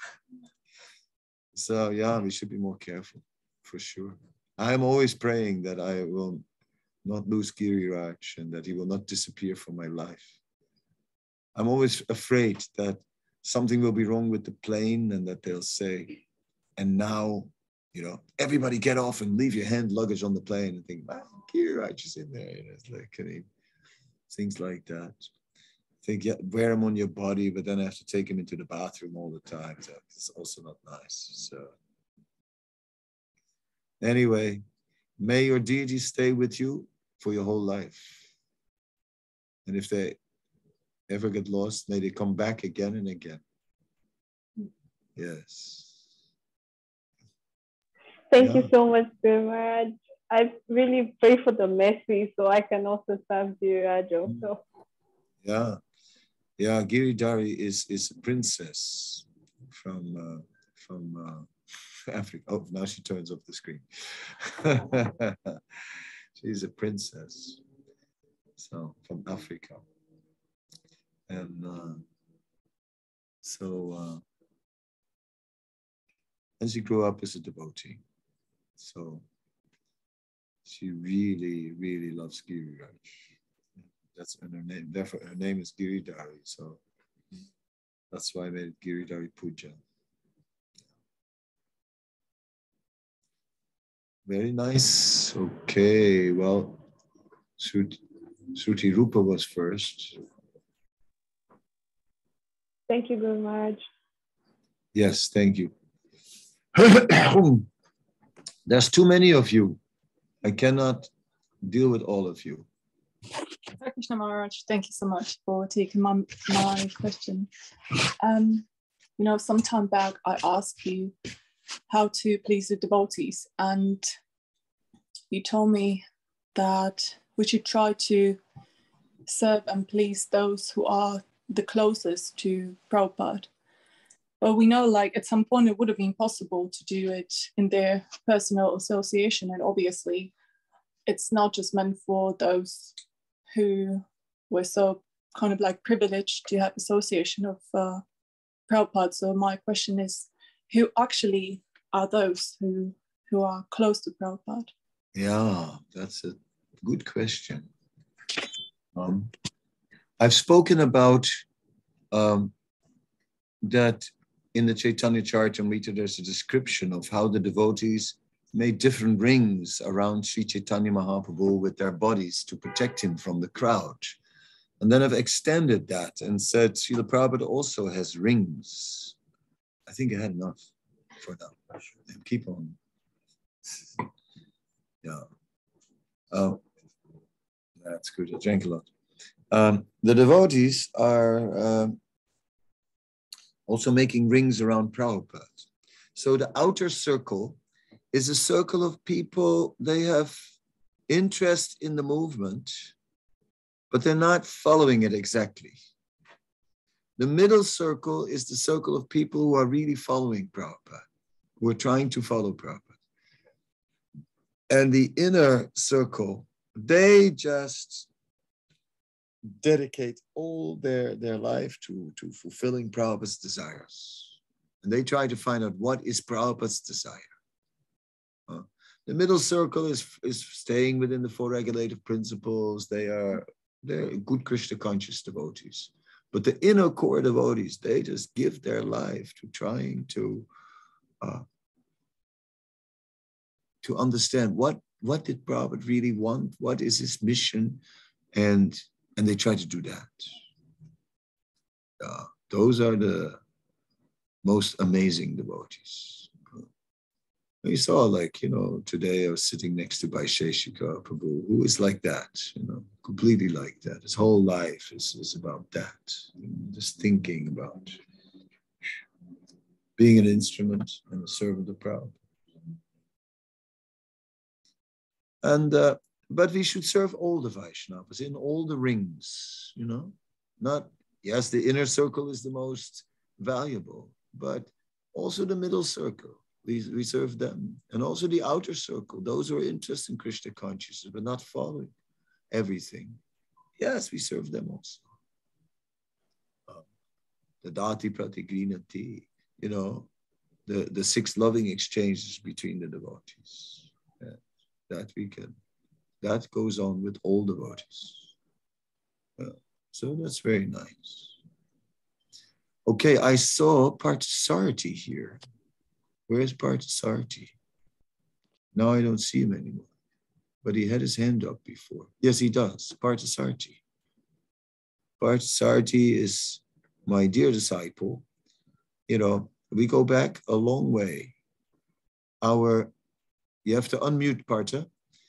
So yeah, we should be more careful, for sure. I'm always praying that I will not lose Giriraj and that he will not disappear from my life. I'm always afraid that something will be wrong with the plane and that they'll say, and now, everybody get off and leave your hand luggage on the plane, and think, Giriraj is in there. It's like, things like that. Think, wear him on your body, but then I have to take him into the bathroom all the time. So it's also not nice. So anyway, may your deity stay with you for your whole life. And if they ever get lost, may they come back again and again. Yes. Thank you so much, Giriraj. I really pray for the mercy so I can also serve Giriraj also. Yeah. Yeah, Giridhari is a princess from Africa. Oh, now she turns off the screen. She's a princess, so from Africa, and and she grew up as a devotee. So she really, really loves Giriraj. That's her name. Therefore, her name is Giridhari. So that's why I made it Giridhari Puja. Very nice. Okay. Well, Shruti Rupa was first. Thank you, Guru Maharaj. Yes, thank you. There's too many of you. I cannot deal with all of you. Hare Krishna Maharaj, thank you so much for taking my question. Some time back I asked you how to please the devotees, and you told me that we should try to serve and please those who are the closest to Prabhupada. But we know, like, at some point it would have been possible to do it in their personal association, and obviously it's not just meant for those who were so kind of like privileged to have association of Prabhupada. So my question is, who actually are those who are close to Prabhupada? Yeah, that's a good question. I've spoken about that in the Chaitanya Charitamrita. There's a description of how the devotees made different rings around Sri Chaitanya Mahaprabhu with their bodies to protect him from the crowd. And then I've extended that and said Srila Prabhupada also has rings. I think I had enough for now. And keep on. Yeah. Oh, that's good. I drank a lot. The devotees are also making rings around Prabhupada. So the outer circle is a circle of people, they have interest in the movement, but they're not following it exactly. The middle circle is the circle of people who are really following Prabhupada, who are trying to follow Prabhupada. And the inner circle, they just dedicate all their life to fulfilling Prabhupada's desires. And they try to find out what is Prabhupada's desire. The middle circle is staying within the four regulative principles. They're good Krishna conscious devotees. But the inner core devotees, they just give their life to trying to understand what did Prabhupada really want, what is his mission, and they try to do that. Those are the most amazing devotees. We saw, like, today I was sitting next to Vaisheshika Prabhu, who is like that, completely like that. His whole life is about that, just thinking about being an instrument and a servant of Prabhupada. And but we should serve all the Vaishnavas in all the rings, Not, yes, the inner circle is the most valuable, but also the middle circle. We serve them. And also the outer circle, those who are interested in Krishna consciousness, but not following everything. Yes, we serve them also. The Dati Pratigrinati, the 6 loving exchanges between the devotees. That goes on with all devotees. So that's very nice. Okay, I saw Parthasarathi here. Where's Parthasarathi? Now I don't see him anymore. But he had his hand up before. Yes, he does. Parthasarathi. Parthasarathi is my dear disciple. We go back a long way. You have to unmute Partha.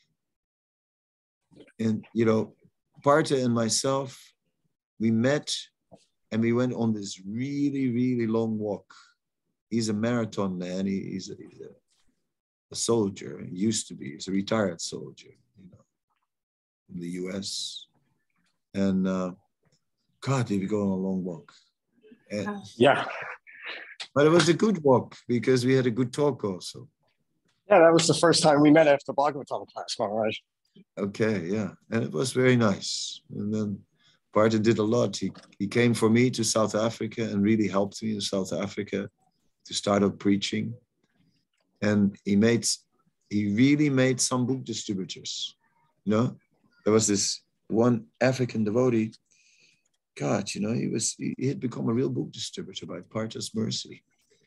And, Partha and myself, we met and we went on this really, really long walk. He's a marathon man. He's a soldier. He used to be. He's a retired soldier, in the US. And God, did we go on a long walk? Yeah. But it was a good walk because we had a good talk also. Yeah, that was the first time we met after Bhagavatam class, Maharaj. Okay, yeah. And it was very nice. And then Partha did a lot. He came for me to South Africa and really helped me in South Africa to start up preaching. And he really made some book distributors. There was this one African devotee, God, you know, he had become a real book distributor by Partas Mercy.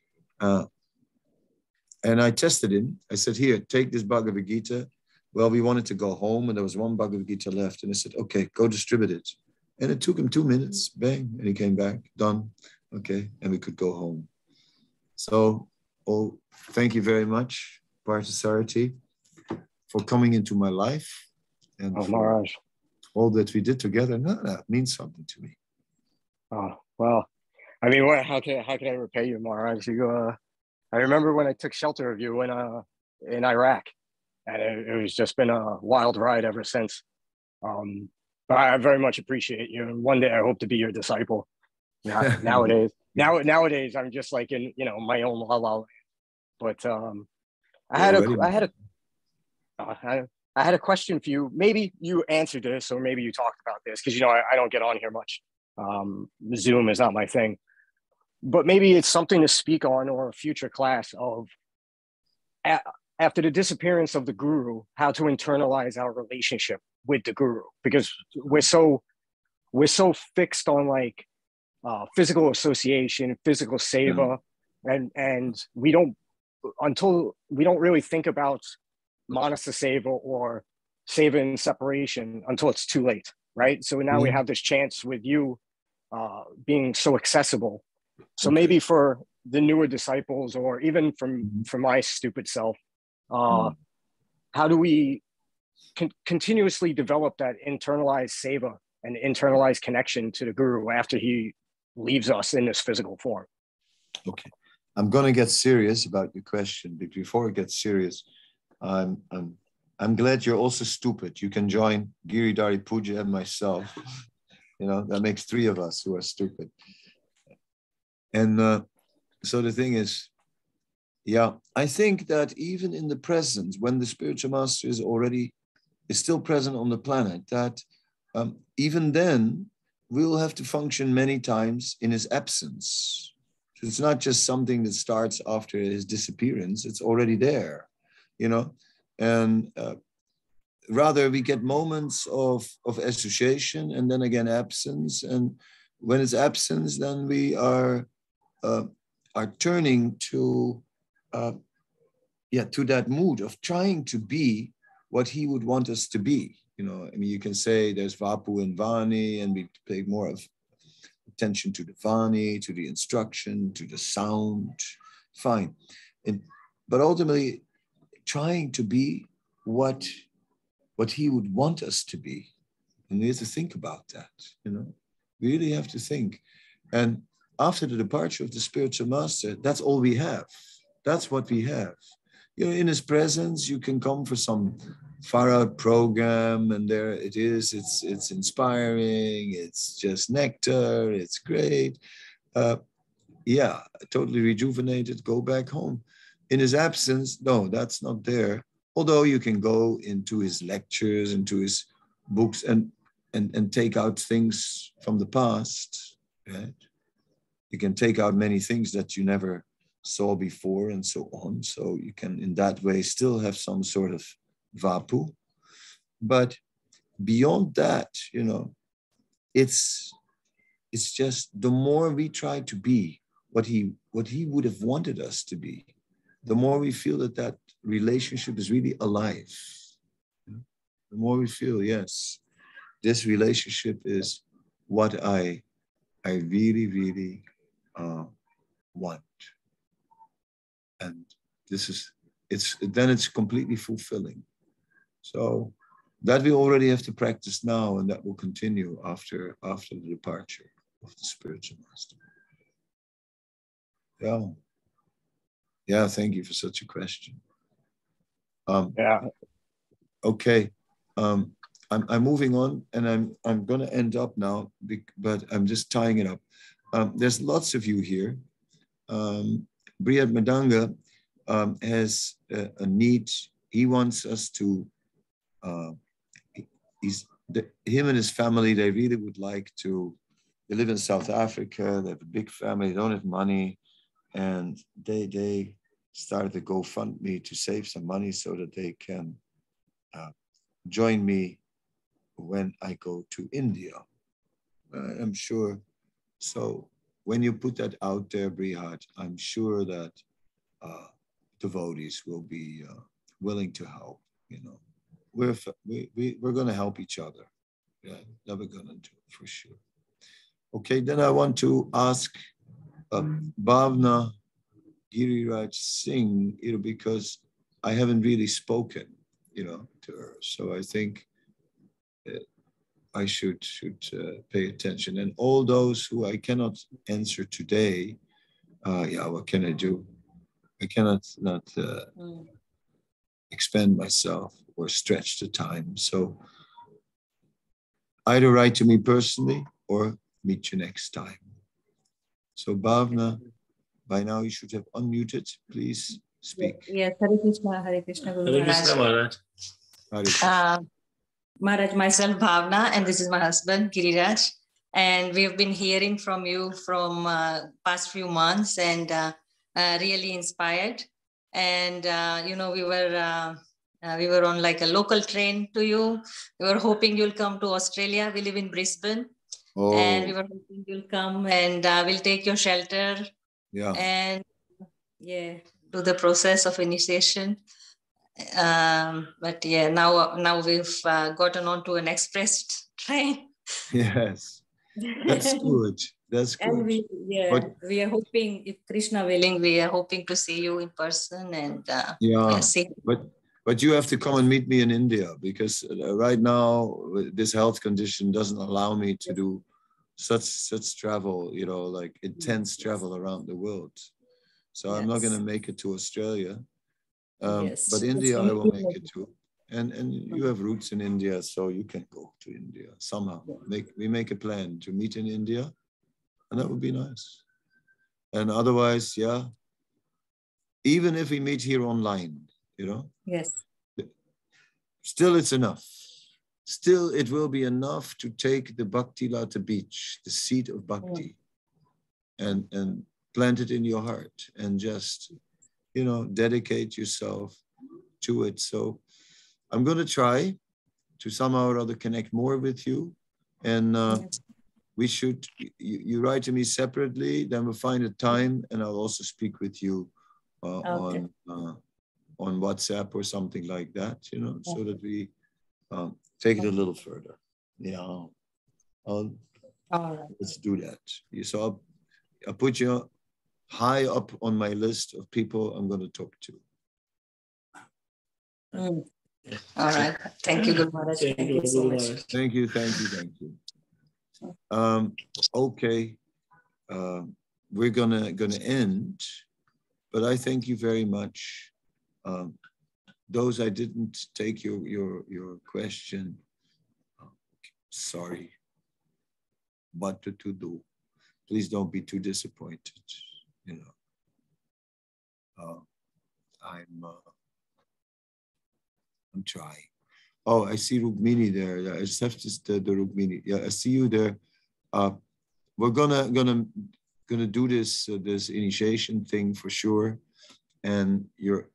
And I tested him. I said, here, take this Bhagavad Gita. Well, we wanted to go home and there was one Bhagavad Gita left. And I said, okay, go distribute it. And it took him 2 minutes, bang, and he came back, done. Okay, and we could go home. So, thank you very much, Parthasarathi, for coming into my life and for Maharaj. all that we did together. No, that means something to me. Oh, well, I mean, how can I repay you, Maharaj? I remember when I took shelter of you in Iraq, and it was just been a wild ride ever since. But I very much appreciate you. And one day I hope to be your disciple. Nowadays I'm just like in, you know, my own la la land. But I had a question for you. Maybe you answered this, or maybe you talked about this, because, you know, I don't get on here much. Zoom is not my thing. But maybe it's something to speak on, or a future class of, after the disappearance of the guru, how to internalize our relationship with the guru, because we're so fixed on like physical association, physical seva, and we don't really think about manasa seva or seva in separation until it's too late, right? So now we have this chance with you being so accessible. So maybe for the newer disciples, or even from my stupid self, how do we continuously develop that internalized seva and internalized connection to the guru after he leaves us in this physical form? Okay, I'm going to get serious about your question, but before I get serious, I'm glad you're also stupid. You can join Giridhari Puja and myself. You know, that makes 3 of us who are stupid. And so the thing is, yeah, I think that even in the present, when the spiritual master is still present on the planet, that even then we'll have to function many times in his absence. So it's not just something that starts after his disappearance, it's already there, you know, and rather we get moments of association and then again absence. And when it's absence, then we are turning to that mood of trying to be what he would want us to be. You know, I mean, you can say there's Vapu and Vani, and we pay more of attention to the Vani, to the instruction, to the sound, fine. But ultimately, trying to be what he would want us to be. And we have to think about that, you know. We really have to think. And after the departure of the spiritual master, that's all we have. That's what we have. You know, in his presence, you can come for some far-out program, and there it is. It's inspiring. It's just nectar. It's great. Totally rejuvenated. Go back home. In his absence, no, that's not there. Although you can go into his lectures, into his books, and take out things from the past, right? You can take out many things that you never saw before and so on. So you can, in that way, still have some sort of vapu. But beyond that, you know, it's just the more we try to be what he would have wanted us to be, the more we feel that relationship is really alive. The more we feel, yes, this relationship is what I really, really want. And it's completely fulfilling. So that we already have to practice now, and that will continue after the departure of the spiritual master. Yeah, thank you for such a question. Okay. I'm moving on, and I'm going to end up now, but I'm just tying it up. There's lots of you here. Brihad Madanga has a need. He wants us to. Him and his family, they really would like to. They live in South Africa. They have a big family. They don't have money, and they started a GoFundMe to save some money so that they can join me when I go to India. I'm sure. So when you put that out there, Brihat, I'm sure that devotees will be willing to help. You know, we're going to help each other. Yeah, that we're going to do for sure. Okay, then I want to ask Bhavna Giriraj Singh, because I haven't really spoken, to her. So I think I should pay attention. And all those who I cannot answer today, what can I do? I cannot not expand myself or stretch the time. So either write to me personally or meet you next time. So Bhavna, by now you should have unmuted. Please speak. Yes, Hare Krishna, Guru Hare Krishna, Maharaj. Hare Krishna. Maharaj, myself Bhavna, and this is my husband Giriraj. And we've been hearing from you from past few months, and really inspired. And we were on like a local train to you. We were hoping you'll come to Australia. We live in Brisbane. Oh. And we were hoping you'll come and we'll take your shelter. Yeah. And do the process of initiation. But now we've gotten onto an express train. Yes, that's good. That's good. And we are hoping, if Krishna willing, we are hoping to see you in person and see. But you have to come and meet me in India, because right now this health condition doesn't allow me to do such travel, like intense travel around the world. So I'm not going to make it to Australia. But India I will make it to. And you have roots in India, so you can go to India somehow. We make a plan to meet in India, and that would be nice. And otherwise, even if we meet here online, Yes. Still it's enough. Still it will be enough to take the Bhakti Lata beach, the seat of Bhakti, and plant it in your heart and just, dedicate yourself to it. So I'm going to try to somehow or other connect more with you. And we should, you write to me separately, then we'll find a time, and I'll also speak with you on WhatsApp or something like that, so that we take it a little further. Yeah. All right. Let's do that. So I'll put you high up on my list of people I'm going to talk to. All right. Thank you, Guru Maharaj. Thank you so much. Thank you. Okay. We're gonna end, but I thank you very much. Those I didn't take your question. Sorry. What to do? Please don't be too disappointed. I'm trying. Oh, I see Rukmini there. Yeah, I just have to the Rukmini. Yeah, I see you there. We're gonna do this initiation thing for sure. And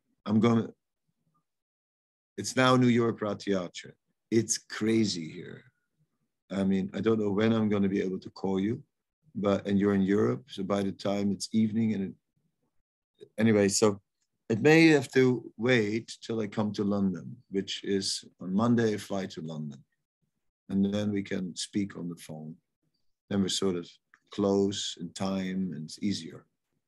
it's now New York Rath Yatra. It's crazy here. I mean, I don't know when I'm going to be able to call you, and you're in Europe, so by the time it's evening, anyway, so it may have to wait till I come to London, which is on Monday, I fly to London, and then we can speak on the phone. Then we're sort of close in time, and it's easier.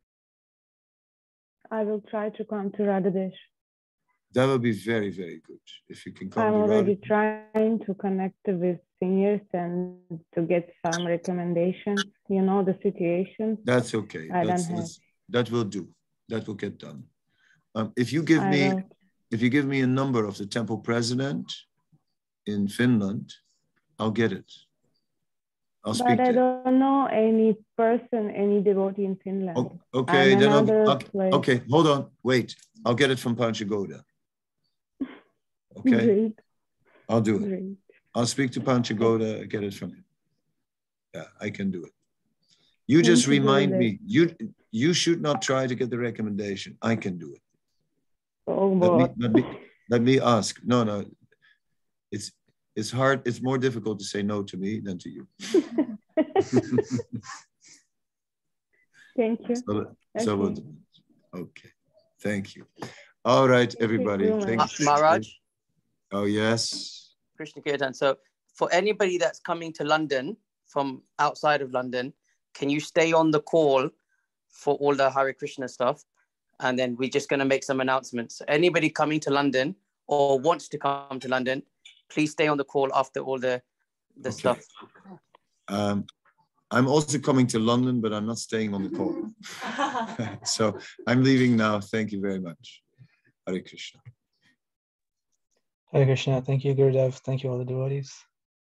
I will try to come to Radhadesh. That would be very, very good if you can come. I'm already trying to connect with seniors and to get some recommendations. The situation. That's okay. That will do. That will get done. If you give me a number of the temple president in Finland, I'll get it. I'll speak to him. But I don't know any devotee in Finland. Oh, okay, okay, hold on, wait. I'll get it from Panchagoda. Okay, Great. I'll do it. Great. I'll speak to Panchagoda, get it from him. Yeah, I can do it. You just remind me, you should not try to get the recommendation. I can do it. Oh, boy. Let me ask. No, it's hard. It's more difficult to say no to me than to you. Thank you. Okay. Thank you. All right, everybody. Thank you. Maharaj. Oh, yes. Krishna Kirtan. So for anybody that's coming to London from outside of London, can you stay on the call for all the Hare Krishna stuff? And then we're just going to make some announcements. Anybody coming to London or wants to come to London, please stay on the call after all the stuff. I'm also coming to London, but I'm not staying on the call. So I'm leaving now. Thank you very much. Hare Krishna. Hare Krishna. Thank you, Gurudev. Thank you, all the devotees.